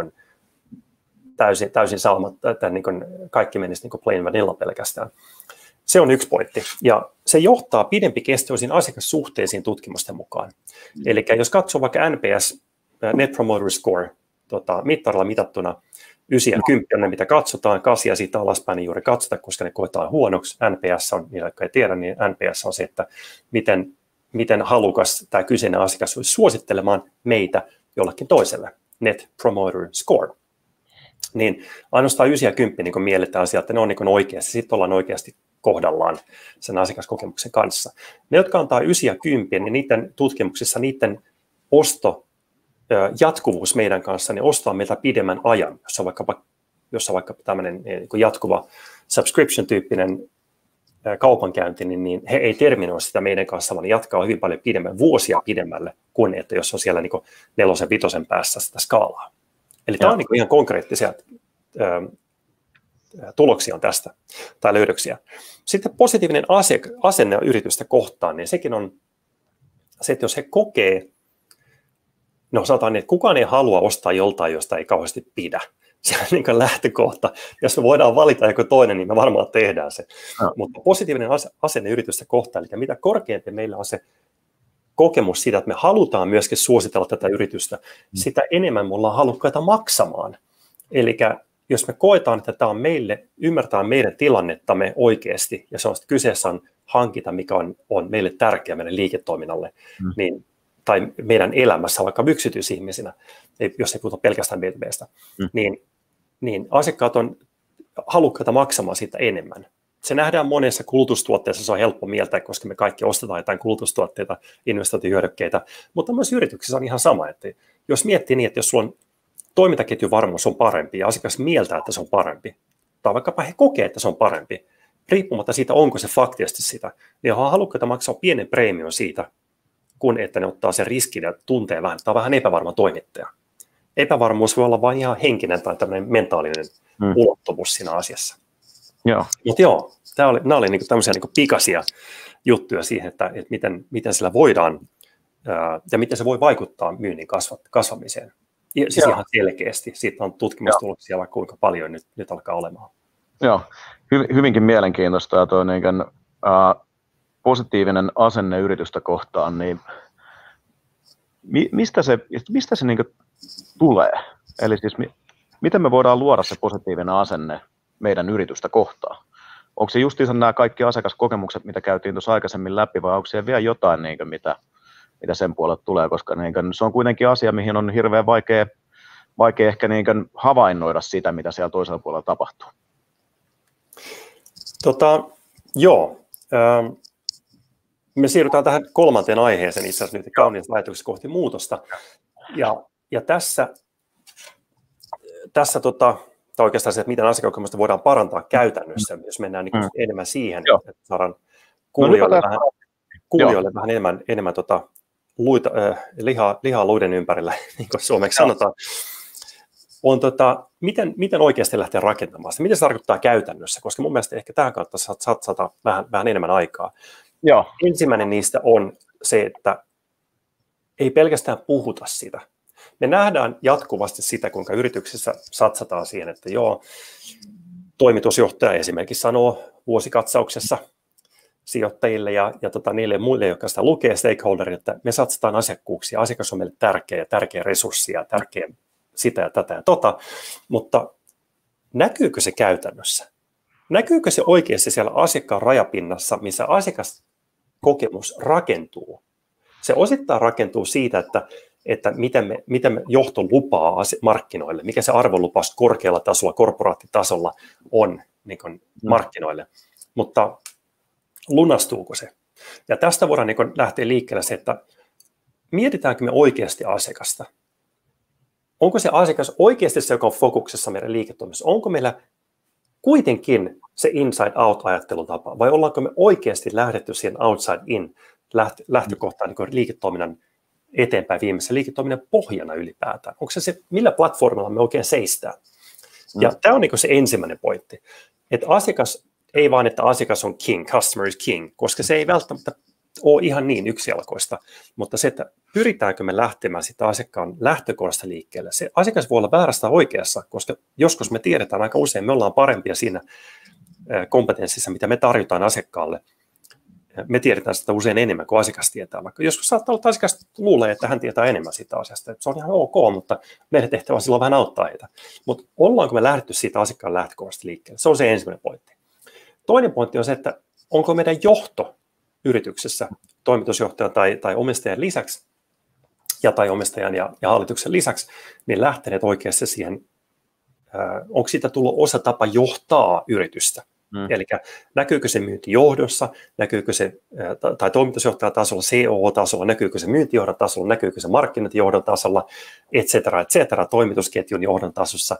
täysin saamatta, niin kaikki menisi niin plain vanilla pelkästään. Se on yksi pointti. Ja se johtaa pidempikestoisiin asiakassuhteisiin tutkimusten mukaan. Eli jos katsoo vaikka NPS, Net Promoter Score, mittarilla mitattuna, 9 ja 10 on ne, mitä katsotaan, 8 ja siitä alaspäin niin juuri katsota, koska ne koetaan huonoksi. NPS on, niillä jotka ei tiedä, niin NPS on se, että miten halukas tämä kyseinen asiakas olisi suosittelemaan meitä jollekin toiselle. Net Promoter Score. Niin ainoastaan 9 ja 10 niin mielletään asiaa, että ne on niin oikeasti, sitten ollaan oikeasti kohdallaan sen asiakaskokemuksen kanssa. Ne, jotka antaa 9 ja 10, niin niiden tutkimuksissa niiden jatkuvuus meidän kanssa, niin ostaa meiltä pidemmän ajan, jos on vaikka tämmöinen niin jatkuva subscription-tyyppinen kaupankäynti, niin he ei terminoi sitä meidän kanssa, vaan jatkaa hyvin paljon pidemmän, vuosia pidemmälle, kuin että jos on siellä niin 4-5 päässä sitä skaalaa. Eli tämä on niin ihan konkreettisia tuloksia on tästä, tai löydöksiä. Sitten positiivinen asenne yritystä kohtaan, niin sekin on se, että jos he kokee, sanotaan, että kukaan ei halua ostaa joltain, josta ei kauheasti pidä. Se on niin lähtökohta. Jos me voidaan valita joku toinen, niin me varmaan tehdään se. Mutta positiivinen asenne yritystä kohtaan, eli mitä korkeampi meillä on se kokemus siitä, että me halutaan myöskin suositella tätä yritystä, sitä enemmän me ollaan halukkaita maksamaan. Eli jos me koetaan, että tämä on meille, ymmärtää meidän tilannettamme oikeasti, ja se on kyseessä on hankinta, mikä on meille tärkeä meidän liiketoiminnalle, niin tai meidän elämässä vaikka yksityisihmisinä, jos ei puhuta pelkästään B2B:stä, niin asiakkaat on halukkaita maksamaan siitä enemmän. Se nähdään monessa kulutustuotteessa, se on helppo mieltää, koska me kaikki ostetaan jotain kulutustuotteita, investointihyödykkeitä, mutta myös yrityksissä on ihan sama, että jos miettii niin, että jos sulla on toimintaketjuvarmuus on parempi ja asiakas mieltää, että se on parempi, tai vaikkapa he kokee, että se on parempi, riippumatta siitä, onko se faktisesti sitä, niin on halukkaita maksaa pienen preemion siitä, kun että ne ottaa sen riskin ja tuntee vähän, tämä on vähän epävarma toimittaja. Epävarmuus voi olla vain ihan henkinen tai tämmöinen mentaalinen ulottuvuus siinä asiassa. Mutta nämä oli niinku tämmöisiä niinku pikaisia juttuja siihen, että miten sillä voidaan ja miten se voi vaikuttaa myynnin kasvamiseen. Siis ihan selkeästi. Siitä on tutkimustuloksia vaikka kuinka paljon nyt alkaa olemaan. Joo, hyvinkin mielenkiintoista ja tuo positiivinen asenne yritystä kohtaan, niin mistä se niin tulee? Eli siis miten me voidaan luoda se positiivinen asenne meidän yritystä kohtaan? Onko se justiinsa nämä kaikki asiakaskokemukset, mitä käytiin tuossa aikaisemmin läpi, vai onko siellä vielä jotain, mitä sen puolelle tulee, koska se on kuitenkin asia, mihin on hirveän vaikea ehkä havainnoida sitä, mitä siellä toisella puolella tapahtuu. Me siirrytään tähän kolmanteen aiheeseen itse asiassa nyt kauniissa lähetyksessä kohti muutosta. Ja tässä tai oikeastaan se, että miten asiakaskokemusta voidaan parantaa käytännössä, jos mennään niin enemmän siihen, että saadaan kuulijoille vähän enemmän lihaa luiden ympärillä, niin kuin suomeksi sanotaan, on miten oikeasti lähteä rakentamaan sitä, miten se tarkoittaa käytännössä, koska mun mielestä ehkä tähän kautta satsata vähän enemmän aikaa. Ensimmäinen niistä on se, että ei pelkästään puhuta sitä. Me nähdään jatkuvasti sitä, kuinka yrityksissä satsataan siihen, että toimitusjohtaja esimerkiksi sanoo vuosikatsauksessa sijoittajille ja niille muille, jotka sitä lukee, stakeholderit, että me satsataan asiakkuuksia, asiakas on meille tärkeä resurssi ja tärkeä sitä ja tätä ja mutta näkyykö se käytännössä? Näkyykö se oikeasti siellä asiakkaan rajapinnassa, missä asiakaskokemus rakentuu? Se osittain rakentuu siitä, että miten me johto lupaa markkinoille, mikä se arvolupaus korkealla tasolla, korporaattitasolla on niin kuin markkinoille, mutta lunastuuko se? Ja tästä voidaan niin kuin lähteä liikkeelle se, että mietitäänkö me oikeasti asiakasta? Onko se asiakas oikeasti se, joka on fokuksessa meidän liiketoiminnassa? Onko meillä kuitenkin se inside-out-ajattelutapa, vai ollaanko me oikeasti lähdetty siihen outside-in lähtökohtaan niin liiketoiminnan eteenpäin viimeisessä liiketoiminnan pohjana ylipäätään? Onko se millä platformilla me oikein seistään? Ja tämä on niin se ensimmäinen pointti, että asiakas, ei vaan, että asiakas on king, customer is king, koska se ei välttämättä ole ihan niin yksijalkoista, mutta se, että pyritäänkö me lähtemään sitä asiakkaan lähtökohdasta liikkeelle. Se asiakas voi olla väärästä oikeassa, koska joskus me tiedetään aika usein, me ollaan parempia siinä kompetenssissa, mitä me tarjotaan asiakkaalle. Me tiedetään sitä usein enemmän kuin asiakas tietää, vaikka joskus saattaa olla, että asiakas luulee, että hän tietää enemmän siitä asiasta. Se on ihan ok, mutta meidän tehtävä on silloin vähän auttaa heitä. Mutta ollaanko me lähdetty siitä asiakkaan lähtökohdasta liikkeelle? Se on se ensimmäinen pointti. Toinen pointti on se, että onko meidän johto yrityksessä, toimitusjohtaja tai omistajan lisäksi, tai omistajan ja hallituksen lisäksi, niin lähteneet oikeasti siihen, onko siitä tullut osa tapa johtaa yritystä. Eli näkyykö se myyntijohdossa, näkyykö se tai toimitusjohtajatasolla, CEO-tasolla, näkyykö se myyntijohdon tasolla, näkyykö se markkinointijohdon tasolla, et cetera, toimitusketjun johdon tasossa,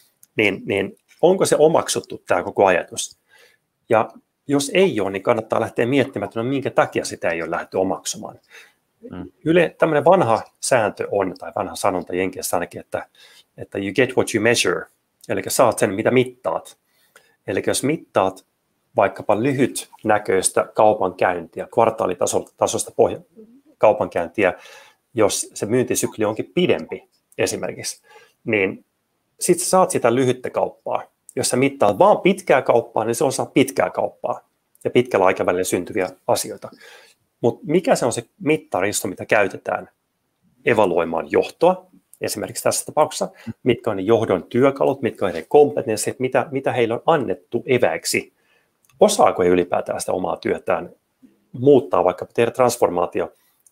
niin onko se omaksuttu tämä koko ajatus? Ja jos ei ole, niin kannattaa lähteä miettimään, että minkä takia sitä ei ole lähdetty omaksumaan. Tämmöinen vanha sääntö on, tai vanha sanonta Jenkeissä ainakin, että you get what you measure, eli saat sen, mitä mittaat. Eli jos mittaat vaikkapa lyhytnäköistä kaupankäyntiä, kvartaalitasosta kaupankäyntiä, jos se myyntisykli onkin pidempi esimerkiksi, niin sitten saat sitä lyhyttä kauppaa. Jos sä mittaat vaan pitkää kauppaa, niin se osaa pitkää kauppaa ja pitkällä aikavälillä syntyviä asioita. Mutta mikä se on se mittaristo, mitä käytetään evaluoimaan johtoa, esimerkiksi tässä tapauksessa, mitkä on ne johdon työkalut, mitkä on ne kompetenssit, mitä heillä on annettu eväksi. Osaako he ylipäätään sitä omaa työtään muuttaa, vaikka tehdä transformaatio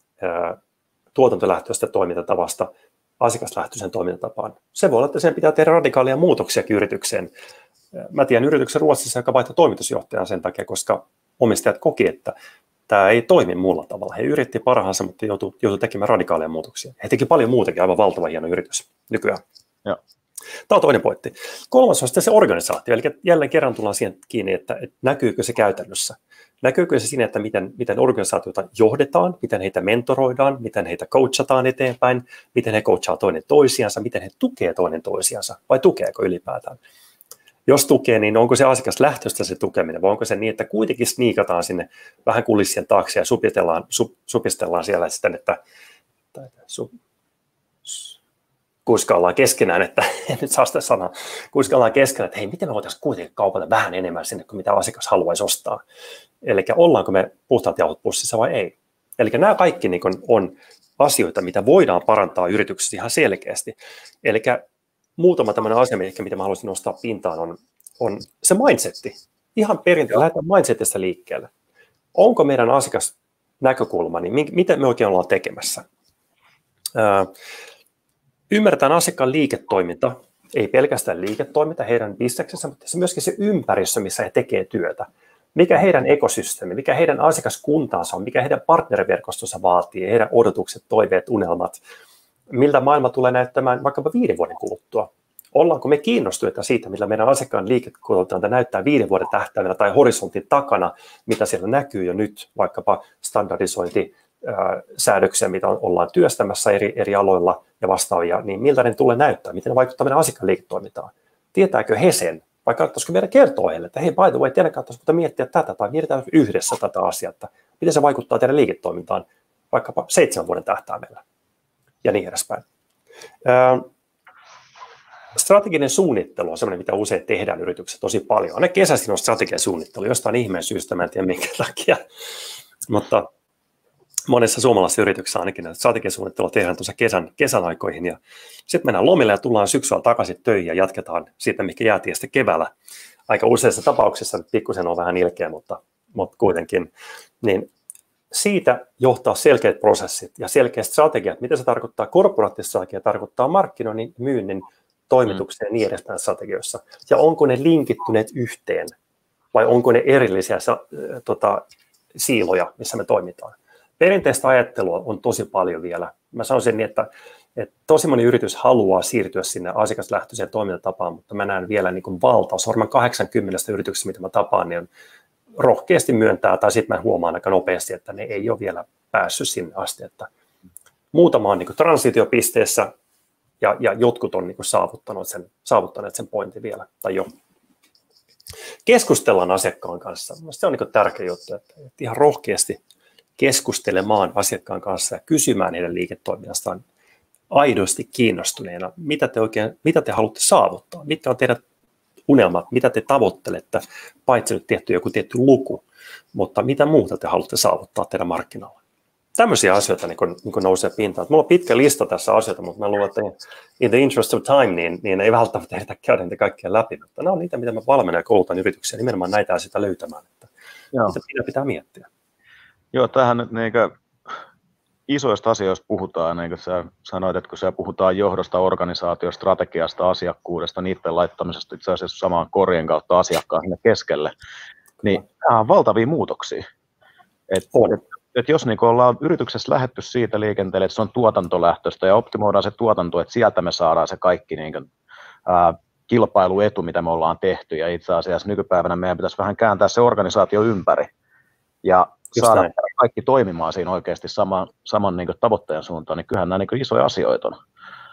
tuotantolähtöistä toimintatavasta asiakaslähtöisen toimintatapaan. Se voi olla, että sen pitää tehdä radikaalia muutoksiakin yritykseen. Mä tiedän yrityksen Ruotsissa, joka vaihtoi toimitusjohtajan sen takia, koska omistajat koki, että tämä ei toimi muulla tavalla. He yritti parhaansa, mutta joutui tekemään radikaalia muutoksia. He teki paljon muutakin, aivan valtava hieno yritys nykyään. Ja. Tämä on toinen pointti. Kolmas on sitten se organisaatio, eli jälleen kerran tullaan siihen kiinni, että näkyykö se käytännössä. Näkyykö se siinä, että miten organisaatiota johdetaan, miten heitä mentoroidaan, miten heitä coachataan eteenpäin, miten he coachaa toinen toisiansa, miten he tukee toinen toisiansa, vai tukeeko ylipäätään. Jos tukee, niin onko se asiakaslähtöistä se tukeminen, vai onko se niin, että kuitenkin sniikataan sinne vähän kulissien taakse ja supistellaan siellä sitten, että kuiskaillaan keskenään, että en nyt saa sitä sanaa, kuiskaillaan keskenään, että hei, miten me voitaisiin kuitenkin kaupata vähän enemmän sinne kuin mitä asiakas haluaisi ostaa. Eli ollaanko me puhtaat jauhot pussissa vai ei. Eli nämä kaikki niin on asioita, mitä voidaan parantaa yrityksessä ihan selkeästi. Eli muutama tämmöinen asia, mitä mä haluaisin nostaa pintaan, on se mindsetti. Ihan perinteisesti lähdetään mindsetistä liikkeelle. Onko meidän asiakasnäkökulma, niin miten me oikein ollaan tekemässä? Ymmärretään asiakkaan liiketoiminta, ei pelkästään liiketoiminta heidän bisneksensä, mutta se myöskin se ympäristö, missä he tekevät työtä. Mikä heidän ekosysteemi, mikä heidän asiakaskuntaansa on, mikä heidän partneriverkostonsa vaatii, heidän odotukset, toiveet, unelmat, miltä maailma tulee näyttämään vaikkapa 5 vuoden kuluttua. Ollaanko me kiinnostuneita siitä, millä meidän asiakkaan liiketoiminta näyttää 5 vuoden tähtäimellä tai horisontin takana, mitä siellä näkyy jo nyt, vaikkapa standardisointisäädöksiä, mitä ollaan työstämässä eri aloilla ja vastaavia, niin miltä ne tulee näyttää, miten ne vaikuttaa meidän asiakkaan liiketoimintaan. Tietääkö he sen? Vai kannattaisiko meidän kertoa heille, että hei, by the way, teidän kannattaisi miettiä tätä tai mietitään yhdessä tätä asiaa, että miten se vaikuttaa teidän liiketoimintaan vaikkapa 7 vuoden tähtäimellä ja niin edespäin. Strateginen suunnittelu on sellainen, mitä usein tehdään yrityksessä tosi paljon. Aina kesäisin on strateginen suunnittelu, jostain ihmeen syystä, mä en tiedä minkä takia, mutta monessa suomalaisessa yrityksessä ainakin strateginen suunnittelu tehdään tuossa kesän aikoihin ja sitten mennään lomille ja tullaan syksyllä takaisin töihin ja jatketaan siitä, mikä jäätiin sitten keväällä. Aika useissa tapauksissa, pikkusen on vähän ilkeä, mutta kuitenkin, niin siitä johtaa selkeät prosessit ja selkeät strategiat, mitä se tarkoittaa korporaattista strategiaa, tarkoittaa markkinoinnin, myynnin, toimituksen ja niin edespäin strategioissa. Ja onko ne linkittyneet yhteen vai onko ne erillisiä siiloja, missä me toimitaan. Perinteistä ajattelua on tosi paljon vielä. Mä sanoisin niin, että tosi moni yritys haluaa siirtyä sinne asiakaslähtöiseen toimintatapaan, mutta mä näen vielä niin kuin valtaus. Varmaan 80 yrityksestä, mitä mä tapaan, niin rohkeasti myöntää, tai sitten mä huomaan aika nopeasti, että ne ei ole vielä päässyt sinne asti. Että muutama on niin kuin transitiopisteessä, ja jotkut on niin kuin saavuttaneet sen pointin vielä, tai jo. Keskustellaan asiakkaan kanssa. Se on niin kuin tärkeä juttu, että ihan rohkeasti keskustelemaan asiakkaan kanssa ja kysymään heidän liiketoiminnastaan aidosti kiinnostuneena, mitä te haluatte saavuttaa, mitkä on teidän unelmat, mitä te tavoittelette, paitsi nyt tehty joku tietty luku, mutta mitä muuta te haluatte saavuttaa teidän markkinoilla. Tämmöisiä asioita niin kun nousee pintaan. Mulla on pitkä lista tässä asioita, mutta mä luulen, että in the interest of time, niin ei välttämättä ehditä käydä niitä kaikkia läpi, mutta nämä on niitä, mitä mä valmennan ja koulutan yrityksiä, nimenomaan näitä asioita löytämään, että mitä pitää miettiä. Joo, tähän niin isoista asioista puhutaan, niin kuin sä sanoit, että kun siellä puhutaan johdosta, organisaatiosta, strategiasta, asiakkuudesta, niiden laittamisesta itse asiassa samaan korien kautta asiakkaan sinne keskelle, niin nämä on valtavia muutoksia. Et jos niin ollaan yrityksessä lähdetty siitä liikenteelle, että se on tuotantolähtöistä ja optimoidaan se tuotanto, että sieltä me saadaan se kaikki niin kuin, kilpailuetu, mitä me ollaan tehty, ja itse asiassa nykypäivänä meidän pitäisi vähän kääntää se organisaatio ympäri ja saada kaikki toimimaan siinä oikeasti saman niin kuin tavoitteen suuntaan, niin kyllähän nämä niin kuin isoja asioita on.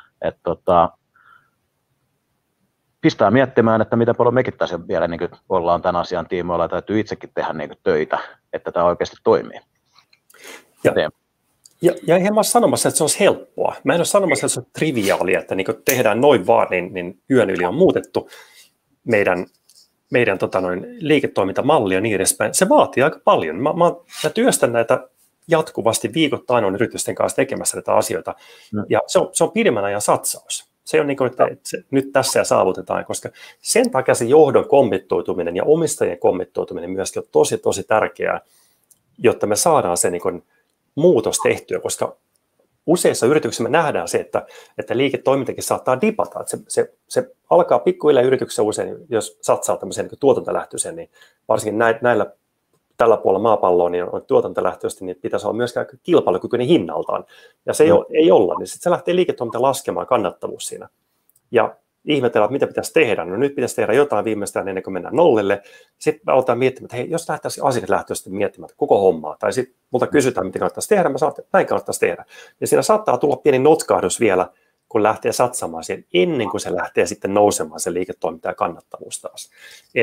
Pistää miettimään, että miten paljon mekin tässä vielä niin kuin ollaan tämän asian tiimoilla, ja täytyy itsekin tehdä niin kuin töitä, että tämä oikeasti toimii. Ja eihän mä ole sanomassa, että se olisi helppoa. Mä en ole sanomassa, että se on triviaalia, että niin tehdään noin vaan, niin yön yli on muutettu meidän liiketoimintamallia ja niin edespäin. Se vaatii aika paljon. Mä työstän näitä jatkuvasti viikoittain on yritysten kanssa tekemässä näitä asioita, ja se on pidemmän ajan satsaus. Se on niin kuin, että nyt tässä ja saavutetaan, koska sen takia se johdon kommittoituminen ja omistajien kommittoituminen myöskin on tosi, tosi tärkeää, jotta me saadaan se niin kuin muutos tehtyä, koska useissa yrityksissä me nähdään se, että liiketoimintakin saattaa dipata. Että se alkaa pikkuhiljaa yrityksessä usein, jos satsaa tämmöiseen niin tuotantolähtöiseen, niin varsinkin tällä puolella maapalloa niin on tuotantolähtöisesti, niin pitäisi olla myöskään kilpailukykyinen hinnaltaan. Ja se ei olla, niin sitten se lähtee liiketoiminta laskemaan kannattavuus siinä. Ja ihmetellään, että mitä pitäisi tehdä. No nyt pitäisi tehdä jotain viimeistään ennen kuin mennään nollille. Sitten me aletaan miettimään, että hei, jos lähtäisiin asiakaslähtöisesti miettimään koko hommaa, tai sitten multa kysytään, mitä kannattaisi tehdä, mä sanon, että näin kannattaisi tehdä. Ja siinä saattaa tulla pieni notkahdus vielä, kun lähtee satsaamaan siihen, ennen kuin se lähtee sitten nousemaan se liiketoiminta ja kannattavuus taas.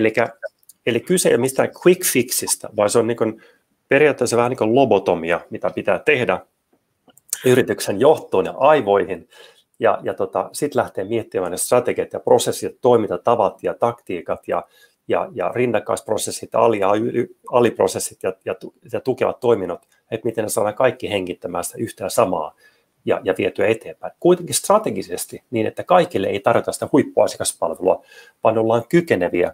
Eli kyse ei ole mistään quick fixistä, vaan se on niin kuin periaatteessa vähän niin kuin lobotomia, mitä pitää tehdä yrityksen johtoon ja aivoihin. Ja sitten lähtee miettimään ne strategiat ja prosessit, toimintatavat ja taktiikat ja rinnakkaisprosessit, aliprosessit ja tukevat toiminnot, että miten ne saadaan kaikki hengittämään sitä yhtään samaa ja vietyä eteenpäin. Kuitenkin strategisesti niin, että kaikille ei tarjota sitä huippuasiakaspalvelua, vaan ollaan kykeneviä.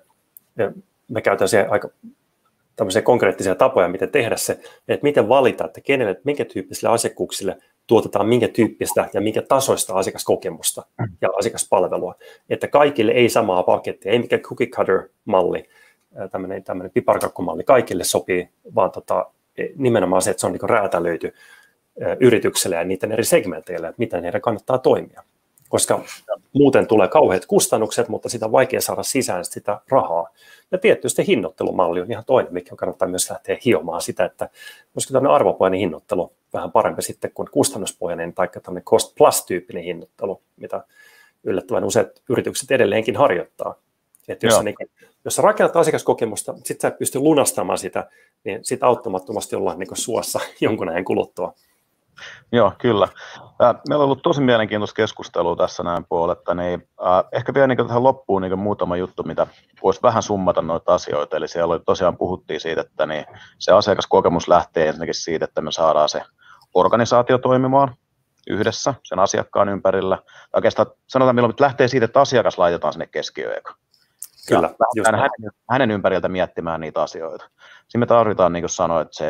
Me käytetään siihen aika tämmöisiä konkreettisia tapoja, miten tehdä se, että miten valita, että kenelle, minkä tyyppisille asiakkuuksille tuotetaan minkä tyyppistä ja minkä tasoista asiakaskokemusta ja asiakaspalvelua. Että kaikille ei samaa pakettia, ei mikään cookie cutter-malli, tämmöinen piparkakkumalli kaikille sopii, vaan nimenomaan se, että se on niin räätälöity yritykselle ja niiden eri segmenteille, että miten heidän kannattaa toimia. Koska muuten tulee kauheat kustannukset, mutta sitä on vaikea saada sisään sitä rahaa. Ja tietysti hinnoittelumalli on ihan toinen, mikä kannattaa myös lähteä hiomaan sitä, että olisiko tämmöinen arvopohjainen hinnoittelu vähän parempi sitten kuin kustannuspohjainen tai tämmöinen cost plus-tyyppinen hinnoittelu, mitä yllättävän useat yritykset edelleenkin harjoittaa. Että jos sä rakennat asiakaskokemusta, sitten sä et pysty lunastamaan sitä, niin sitten auttamattomasti ollaan niin kuin suossa jonkun ajan kuluttua. Joo, kyllä. Meillä on ollut tosi mielenkiintoista keskustelua tässä näin puoletta, niin ehkä vielä niin tähän loppuun niin muutama juttu, mitä voisi vähän summata noita asioita. Eli siellä tosiaan puhuttiin siitä, että niin se asiakaskokemus lähtee ensinnäkin siitä, että me saadaan se organisaatio toimimaan yhdessä sen asiakkaan ympärillä. Oikeastaan sanotaan, milloin lähtee siitä, että asiakas laitetaan sinne keskiöön. Kyllä. Hänen ympäriltä miettimään niitä asioita. Siinä me tarvitaan, niin kuin sanoin, että se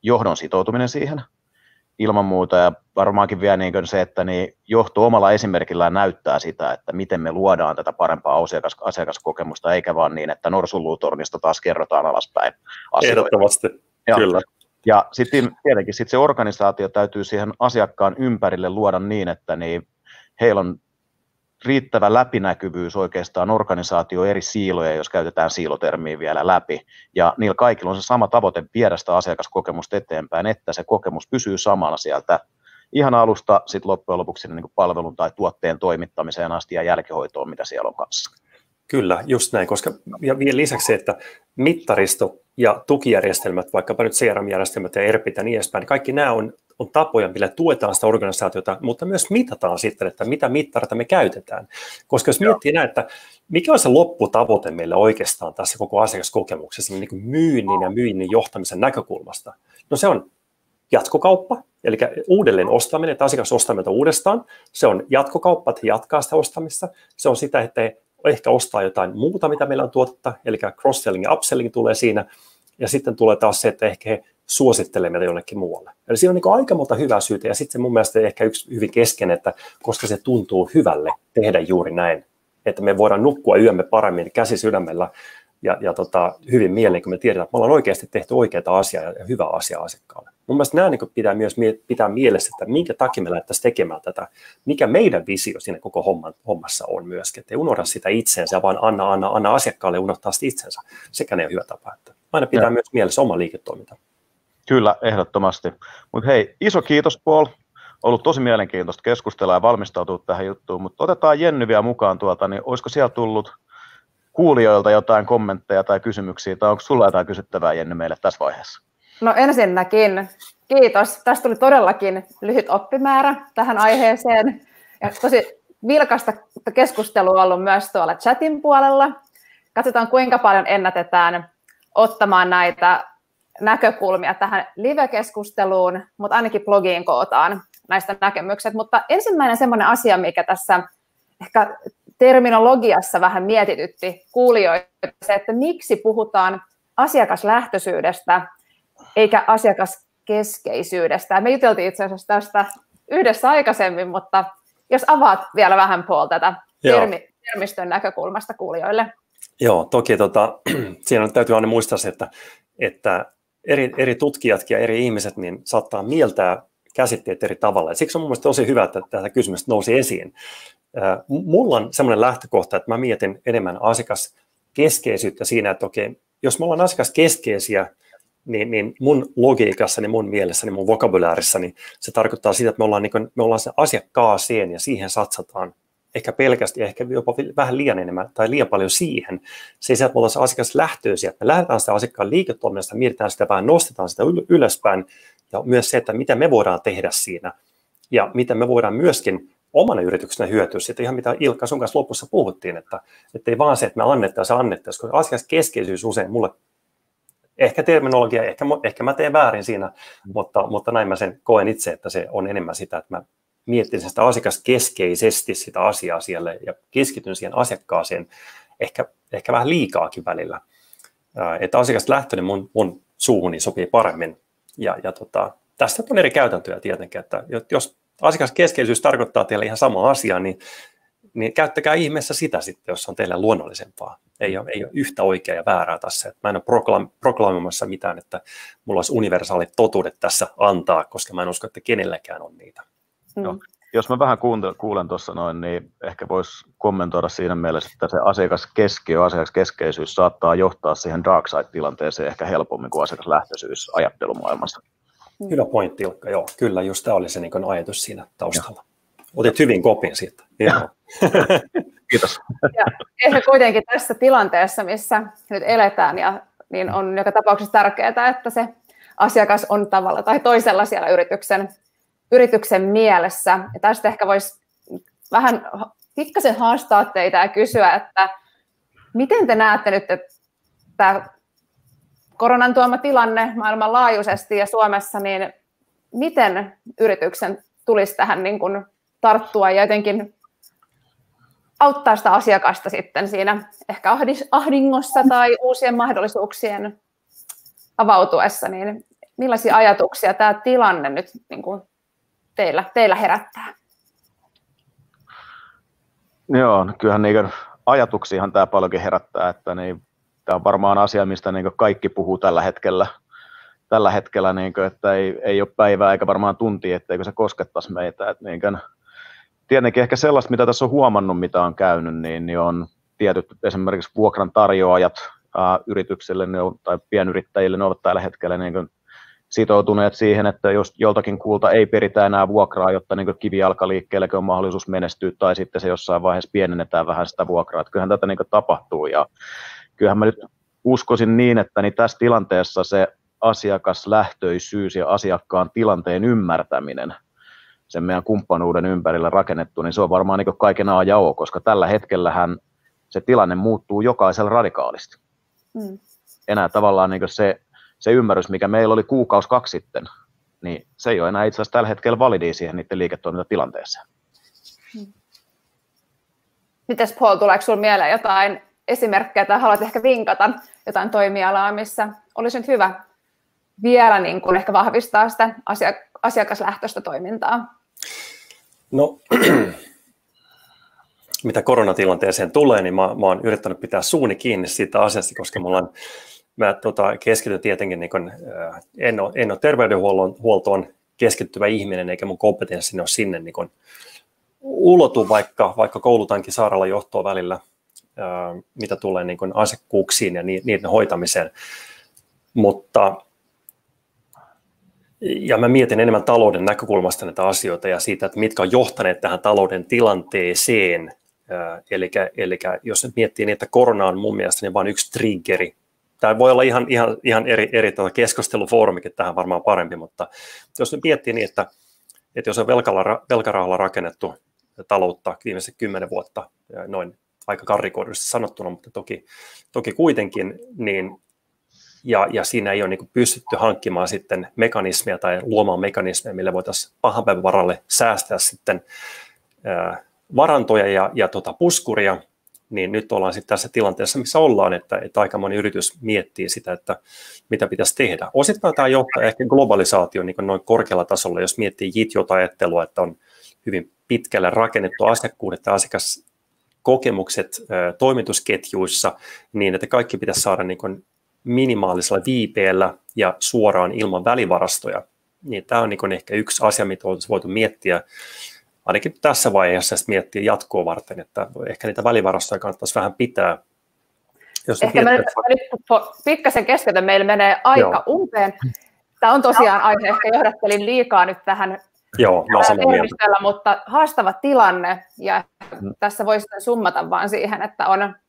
johdon sitoutuminen siihen ilman muuta, ja varmaankin vielä niin se, että niin johto omalla esimerkillään näyttää sitä, että miten me luodaan tätä parempaa asiakaskokemusta, eikä vaan niin, että norsunluutornista taas kerrotaan alaspäin asioita. Ehdottomasti, kyllä. Ja sitten tietenkin se organisaatio täytyy siihen asiakkaan ympärille luoda niin, että niin heillä on riittävä läpinäkyvyys oikeastaan organisaatio eri siiloja, jos käytetään siilotermiä vielä läpi. Ja niillä kaikilla on se sama tavoite viedä sitä asiakaskokemusta eteenpäin, että se kokemus pysyy samana sieltä ihan alusta sitten loppujen lopuksi niin kuin palvelun tai tuotteen toimittamiseen asti ja jälkihoitoon, mitä siellä on kanssa. Kyllä, just näin, koska ja vielä lisäksi se, että mittaristo ja tukijärjestelmät, vaikkapa nyt CRM-järjestelmät ja ERPit ja niin edespäin, niin kaikki nämä on tapoja, millä tuetaan sitä organisaatiota, mutta myös mitataan sitten, että mitä mittareita me käytetään. Koska jos miettii näin, että mikä on se lopputavoite meille oikeastaan tässä koko asiakaskokemuksessa niin kuin myynnin ja myynnin johtamisen näkökulmasta, no se on jatkokauppa, eli uudelleen ostaminen, että asiakas ostaa meiltä uudestaan, se on jatkokauppa, että he jatkaa sitä ostamista, se on sitä, että he ehkä ostaa jotain muuta, mitä meillä on tuotetta, eli cross-selling ja upselling tulee siinä, ja sitten tulee taas se, että ehkä he suosittelee meitä jonnekin muualle. Eli siinä on niin aika monta hyvää syytä, ja sitten mun mielestä ehkä yksi hyvin keskeinen, että koska se tuntuu hyvälle tehdä juuri näin, että me voidaan nukkua yömme paremmin käsi sydämellä ja hyvin mieleen, kun me tiedetään, että me ollaan oikeasti tehty oikeaa asiaa ja hyvää asiaa asiakkaalle. Mun mielestä nämä niin pitää myös pitää mielessä, että minkä takia me lähdettäisiin tekemään tätä, mikä meidän visio siinä koko hommassa on myöskin, että ei unohda sitä itseensä, vaan anna asiakkaalle unohtaa sitä itsensä. Sekään ei ole hyvä tapa, että aina pitää myös mielessä oma liiketoiminta. Kyllä, ehdottomasti. Mutta hei, iso kiitos Paul. Ollut tosi mielenkiintoista keskustella ja valmistautua tähän juttuun, mutta otetaan Jenny vielä mukaan niin olisiko siellä tullut kuulijoilta jotain kommentteja tai kysymyksiä, tai onko sulla jotain kysyttävää, Jenny, meille tässä vaiheessa? No ensinnäkin kiitos. Tästä tuli todellakin lyhyt oppimäärä tähän aiheeseen. Ja tosi vilkasta keskustelua ollut myös tuolla chatin puolella. Katsotaan, kuinka paljon ennätetään ottamaan näitä näkökulmia tähän live-keskusteluun, mutta ainakin blogiin kootaan näistä näkemykset. Mutta ensimmäinen semmoinen asia, mikä tässä ehkä terminologiassa vähän mietitytti kuulijoita, se, että miksi puhutaan asiakaslähtöisyydestä eikä asiakaskeskeisyydestä. Me juteltiin itse asiassa tästä yhdessä aikaisemmin, mutta jos avaat vielä vähän Paul tätä termistön näkökulmasta kuulijoille. Joo, toki siinä täytyy aina muistaa se, että eri tutkijatkin ja eri ihmiset niin saattaa mieltää käsitteet eri tavalla. Ja siksi on mun mielestä tosi hyvä, että tätä kysymystä nousi esiin. Mulla on semmoinen lähtökohta, että mä mietin enemmän asiakaskeskeisyyttä siinä, että okei, jos me ollaan asiakaskeskeisiä, niin mun logiikassani, mun mielessäni, mun vokabuläärissani se tarkoittaa sitä, että me ollaan se asiakkaaseen ja siihen satsataan ehkä pelkästään, ehkä jopa vähän liian enemmän tai liian paljon siihen. Se ei se, että me ollaan asiakaslähtöisiä, että me lähdetään sitä asiakkaan liiketoiminnasta, mietitään sitä vähän, nostetaan sitä ylöspäin ja myös se, että mitä me voidaan tehdä siinä ja miten me voidaan myöskin omana yrityksenä hyötyä siitä, ihan mitä Ilkka sun kanssa lopussa puhuttiin, että ei vaan se, että me annettaisiin, koska asiakaskeskeisyys usein mulle, ehkä terminologia, ehkä mä teen väärin siinä, mutta näin mä sen koen itse, että se on enemmän sitä, että mä mietin sitä asiakaskeskeisesti sitä asiaa siellä ja keskityn siihen asiakkaaseen ehkä vähän liikaakin välillä. Että asiakaslähtöinen mun suuhuni sopii paremmin. Ja tästä on eri käytäntöjä tietenkin, että jos asiakaskeskeisyys tarkoittaa teille ihan sama asia, niin käyttäkää ihmeessä sitä sitten, jos on teille luonnollisempaa. Ei ole yhtä oikeaa ja väärää tässä. Mä en ole proklamoimassa mitään, että mulla olisi universaalit totuudet tässä antaa, koska mä en usko, että kenelläkään on niitä. No, jos mä vähän kuulen tuossa noin, niin ehkä voisi kommentoida siinä mielessä, että se asiakaskeskeisyys saattaa johtaa siihen dark side-tilanteeseen ehkä helpommin kuin asiakaslähtöisyys ajattelumaailmassa. Hyvä pointti, Ilkka. Joo, kyllä just tämä oli se niin ajatus siinä taustalla. Otit hyvin kopin siitä. Kiitos. Ja ehkä kuitenkin tässä tilanteessa, missä nyt eletään, niin on joka tapauksessa tärkeää, että se asiakas on tavalla tai toisella siellä yrityksen mielessä. Ja tästä ehkä voisi vähän pikkasen haastaa teitä ja kysyä, että miten te näette nyt, että tämä koronan tuoma tilanne maailmanlaajuisesti ja Suomessa, niin miten yrityksen tulisi tähän niin kuin tarttua ja jotenkin auttaa sitä asiakasta sitten siinä ehkä ahdingossa tai uusien mahdollisuuksien avautuessa, niin millaisia ajatuksia tämä tilanne nyt niin kuin teillä herättää? Joo, kyllähän niin ajatuksiahan tämä paljonkin herättää, että niin, tämä on varmaan asia, mistä niin kaikki puhuu tällä hetkellä niin kuin, että ei ole päivää eikä varmaan tuntia, etteikö se koskettaisi meitä. Että niin kuin, tietenkin ehkä sellaista, mitä tässä on huomannut, mitä on käynyt, niin on tietyt esimerkiksi vuokran tarjoajat yrityksille tai pienyrittäjille, ne ovat tällä hetkellä niin kuin sitoutuneet siihen, että jos joltakin kuulta ei peritä enää vuokraa, jotta niin kivijalkaliikkeelläkin on mahdollisuus menestyä, tai sitten se jossain vaiheessa pienennetään vähän sitä vuokraa. Että kyllähän tätä niin tapahtuu, ja kyllähän mä nyt uskoisin niin, että niin tässä tilanteessa se asiakaslähtöisyys ja asiakkaan tilanteen ymmärtäminen, sen meidän kumppanuuden ympärillä rakennettu, niin se on varmaan niin kaiken A ja O, koska tällä hetkellähän se tilanne muuttuu jokaisella radikaalisti. Enää tavallaan niin se ymmärrys, mikä meillä oli kuukausi 2 sitten, niin se ei ole enää itse asiassa tällä hetkellä validia siihen niiden liiketoimintatilanteeseen. Mites Paul, tuleeko sinulle mieleen jotain esimerkkejä tai haluat ehkä vinkata jotain toimialaa, missä olisi nyt hyvä vielä niin kuin ehkä vahvistaa sitä asiakaslähtöistä toimintaa? No, mitä koronatilanteeseen tulee, niin mä oon yrittänyt pitää suuni kiinni siitä asiasta, koska mä keskityn tietenkin, niin kun, en ole terveydenhuoltoon keskittyvä ihminen, eikä mun kompetenssini ole sinne niin kun ulotu, vaikka koulutankin sairaalajohtoa välillä, mitä tulee niin kun asiakkuuksiin ja niiden hoitamiseen. Ja mä mietin enemmän talouden näkökulmasta näitä asioita ja siitä, että mitkä on johtaneet tähän talouden tilanteeseen. Eli jos nyt miettii niin, että korona on mun mielestä niin vain yksi triggeri. Tämä voi olla ihan eri keskustelufoorumikin tähän varmaan parempi, mutta jos nyt miettii niin, että jos on velkarahalla rakennettu taloutta viimeiset 10 vuotta, noin aika karrikoidusti sanottuna, mutta toki kuitenkin, niin ja siinä ei ole niin kuin pystytty hankkimaan sitten mekanismia tai luomaan mekanismeja, millä voitaisiin pahan päivän varalle säästää sitten varantoja ja puskuria, niin nyt ollaan sitten tässä tilanteessa, missä ollaan, että aika moni yritys miettii sitä, että mitä pitäisi tehdä. Osittain tämä johtaa ehkä globalisaatioon niin noin korkealla tasolla, jos miettii JIT-ajattelua, että on hyvin pitkälle rakennettu asiakkuudet ja asiakaskokemukset toimitusketjuissa, niin että kaikki pitäisi saada niin kuin minimaalisella viipeellä ja suoraan ilman välivarastoja. Niin tämä on niin ehkä yksi asia, mitä olisi voitu miettiä, ainakin tässä vaiheessa miettiä jatkoa varten, että ehkä niitä välivarastoja kannattaisi vähän pitää. Jos ehkä mä nyt pikkasen keskeytän, meillä menee aika umpeen. Tämä on tosiaan aihe, ehkä johdattelin liikaa nyt tähän termistöllä, mutta haastava tilanne, ja tässä voisi summata vaan siihen, että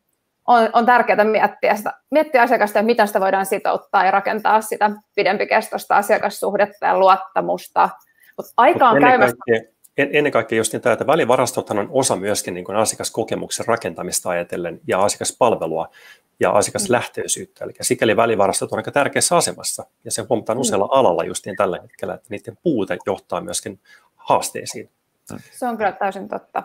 on tärkeää miettiä asiakasta ja miten sitä voidaan sitouttaa ja rakentaa sitä pidempikestoista asiakassuhdetta ja luottamusta. Mutta aika on käymässä. Ennen kaikkea just tämä, että välivarastothan on osa myöskin niin kuin asiakaskokemuksen rakentamista ajatellen ja asiakaspalvelua ja asiakaslähtöisyyttä. Eli sikäli välivarastot on aika tärkeässä asemassa ja se huomataan usealla alalla just niin tällä hetkellä, että niiden puute johtaa myöskin haasteisiin. Se on kyllä täysin totta.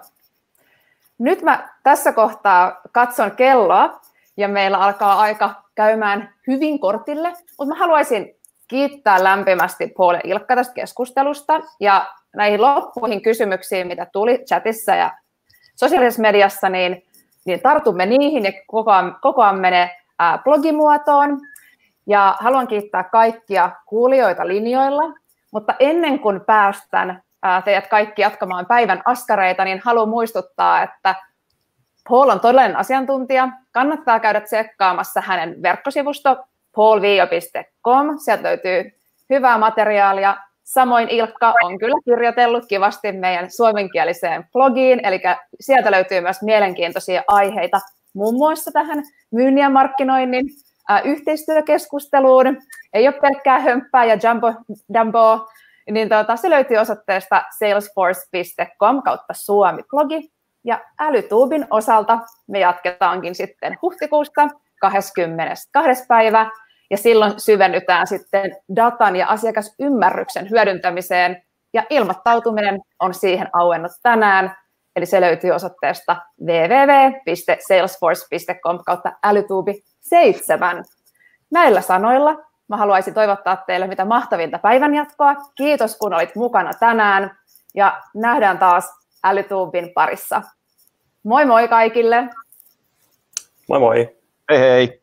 Nyt mä tässä kohtaa katson kelloa ja meillä alkaa aika käymään hyvin kortille, mutta mä haluaisin kiittää lämpimästi Paul ja Ilkka tästä keskustelusta ja näihin loppuihin kysymyksiin, mitä tuli chatissa ja sosiaalisessa mediassa, niin tartumme niihin ja kokoamme ne blogimuotoon. Ja haluan kiittää kaikkia kuulijoita linjoilla, mutta ennen kuin päästän teidät kaikki jatkamaan päivän askareita, niin haluan muistuttaa, että Paul on todellinen asiantuntija. Kannattaa käydä tsekkaamassa hänen verkkosivusto paulviio.com. Sieltä löytyy hyvää materiaalia. Samoin Ilkka on kyllä kirjoitellut kivasti meidän suomenkieliseen blogiin, eli sieltä löytyy myös mielenkiintoisia aiheita, muun muassa tähän myynnin ja markkinoinnin yhteistyökeskusteluun. Ei ole pelkkää hömppää ja jumbo, niin se löytyy osoitteesta salesforce.com/suomi-blogi. Ja Älytuubin osalta me jatketaankin sitten huhtikuusta 22. päivä, ja silloin syvennytään sitten datan ja asiakasymmärryksen hyödyntämiseen, ja ilmoittautuminen on siihen auennut tänään, eli se löytyy osoitteesta www.salesforce.com/älytuubi7. Näillä sanoilla mä haluaisin toivottaa teille mitä mahtavinta päivänjatkoa. Kiitos, kun olit mukana tänään ja nähdään taas Älytuubin parissa. Moi moi kaikille! Moi moi! Hei hei!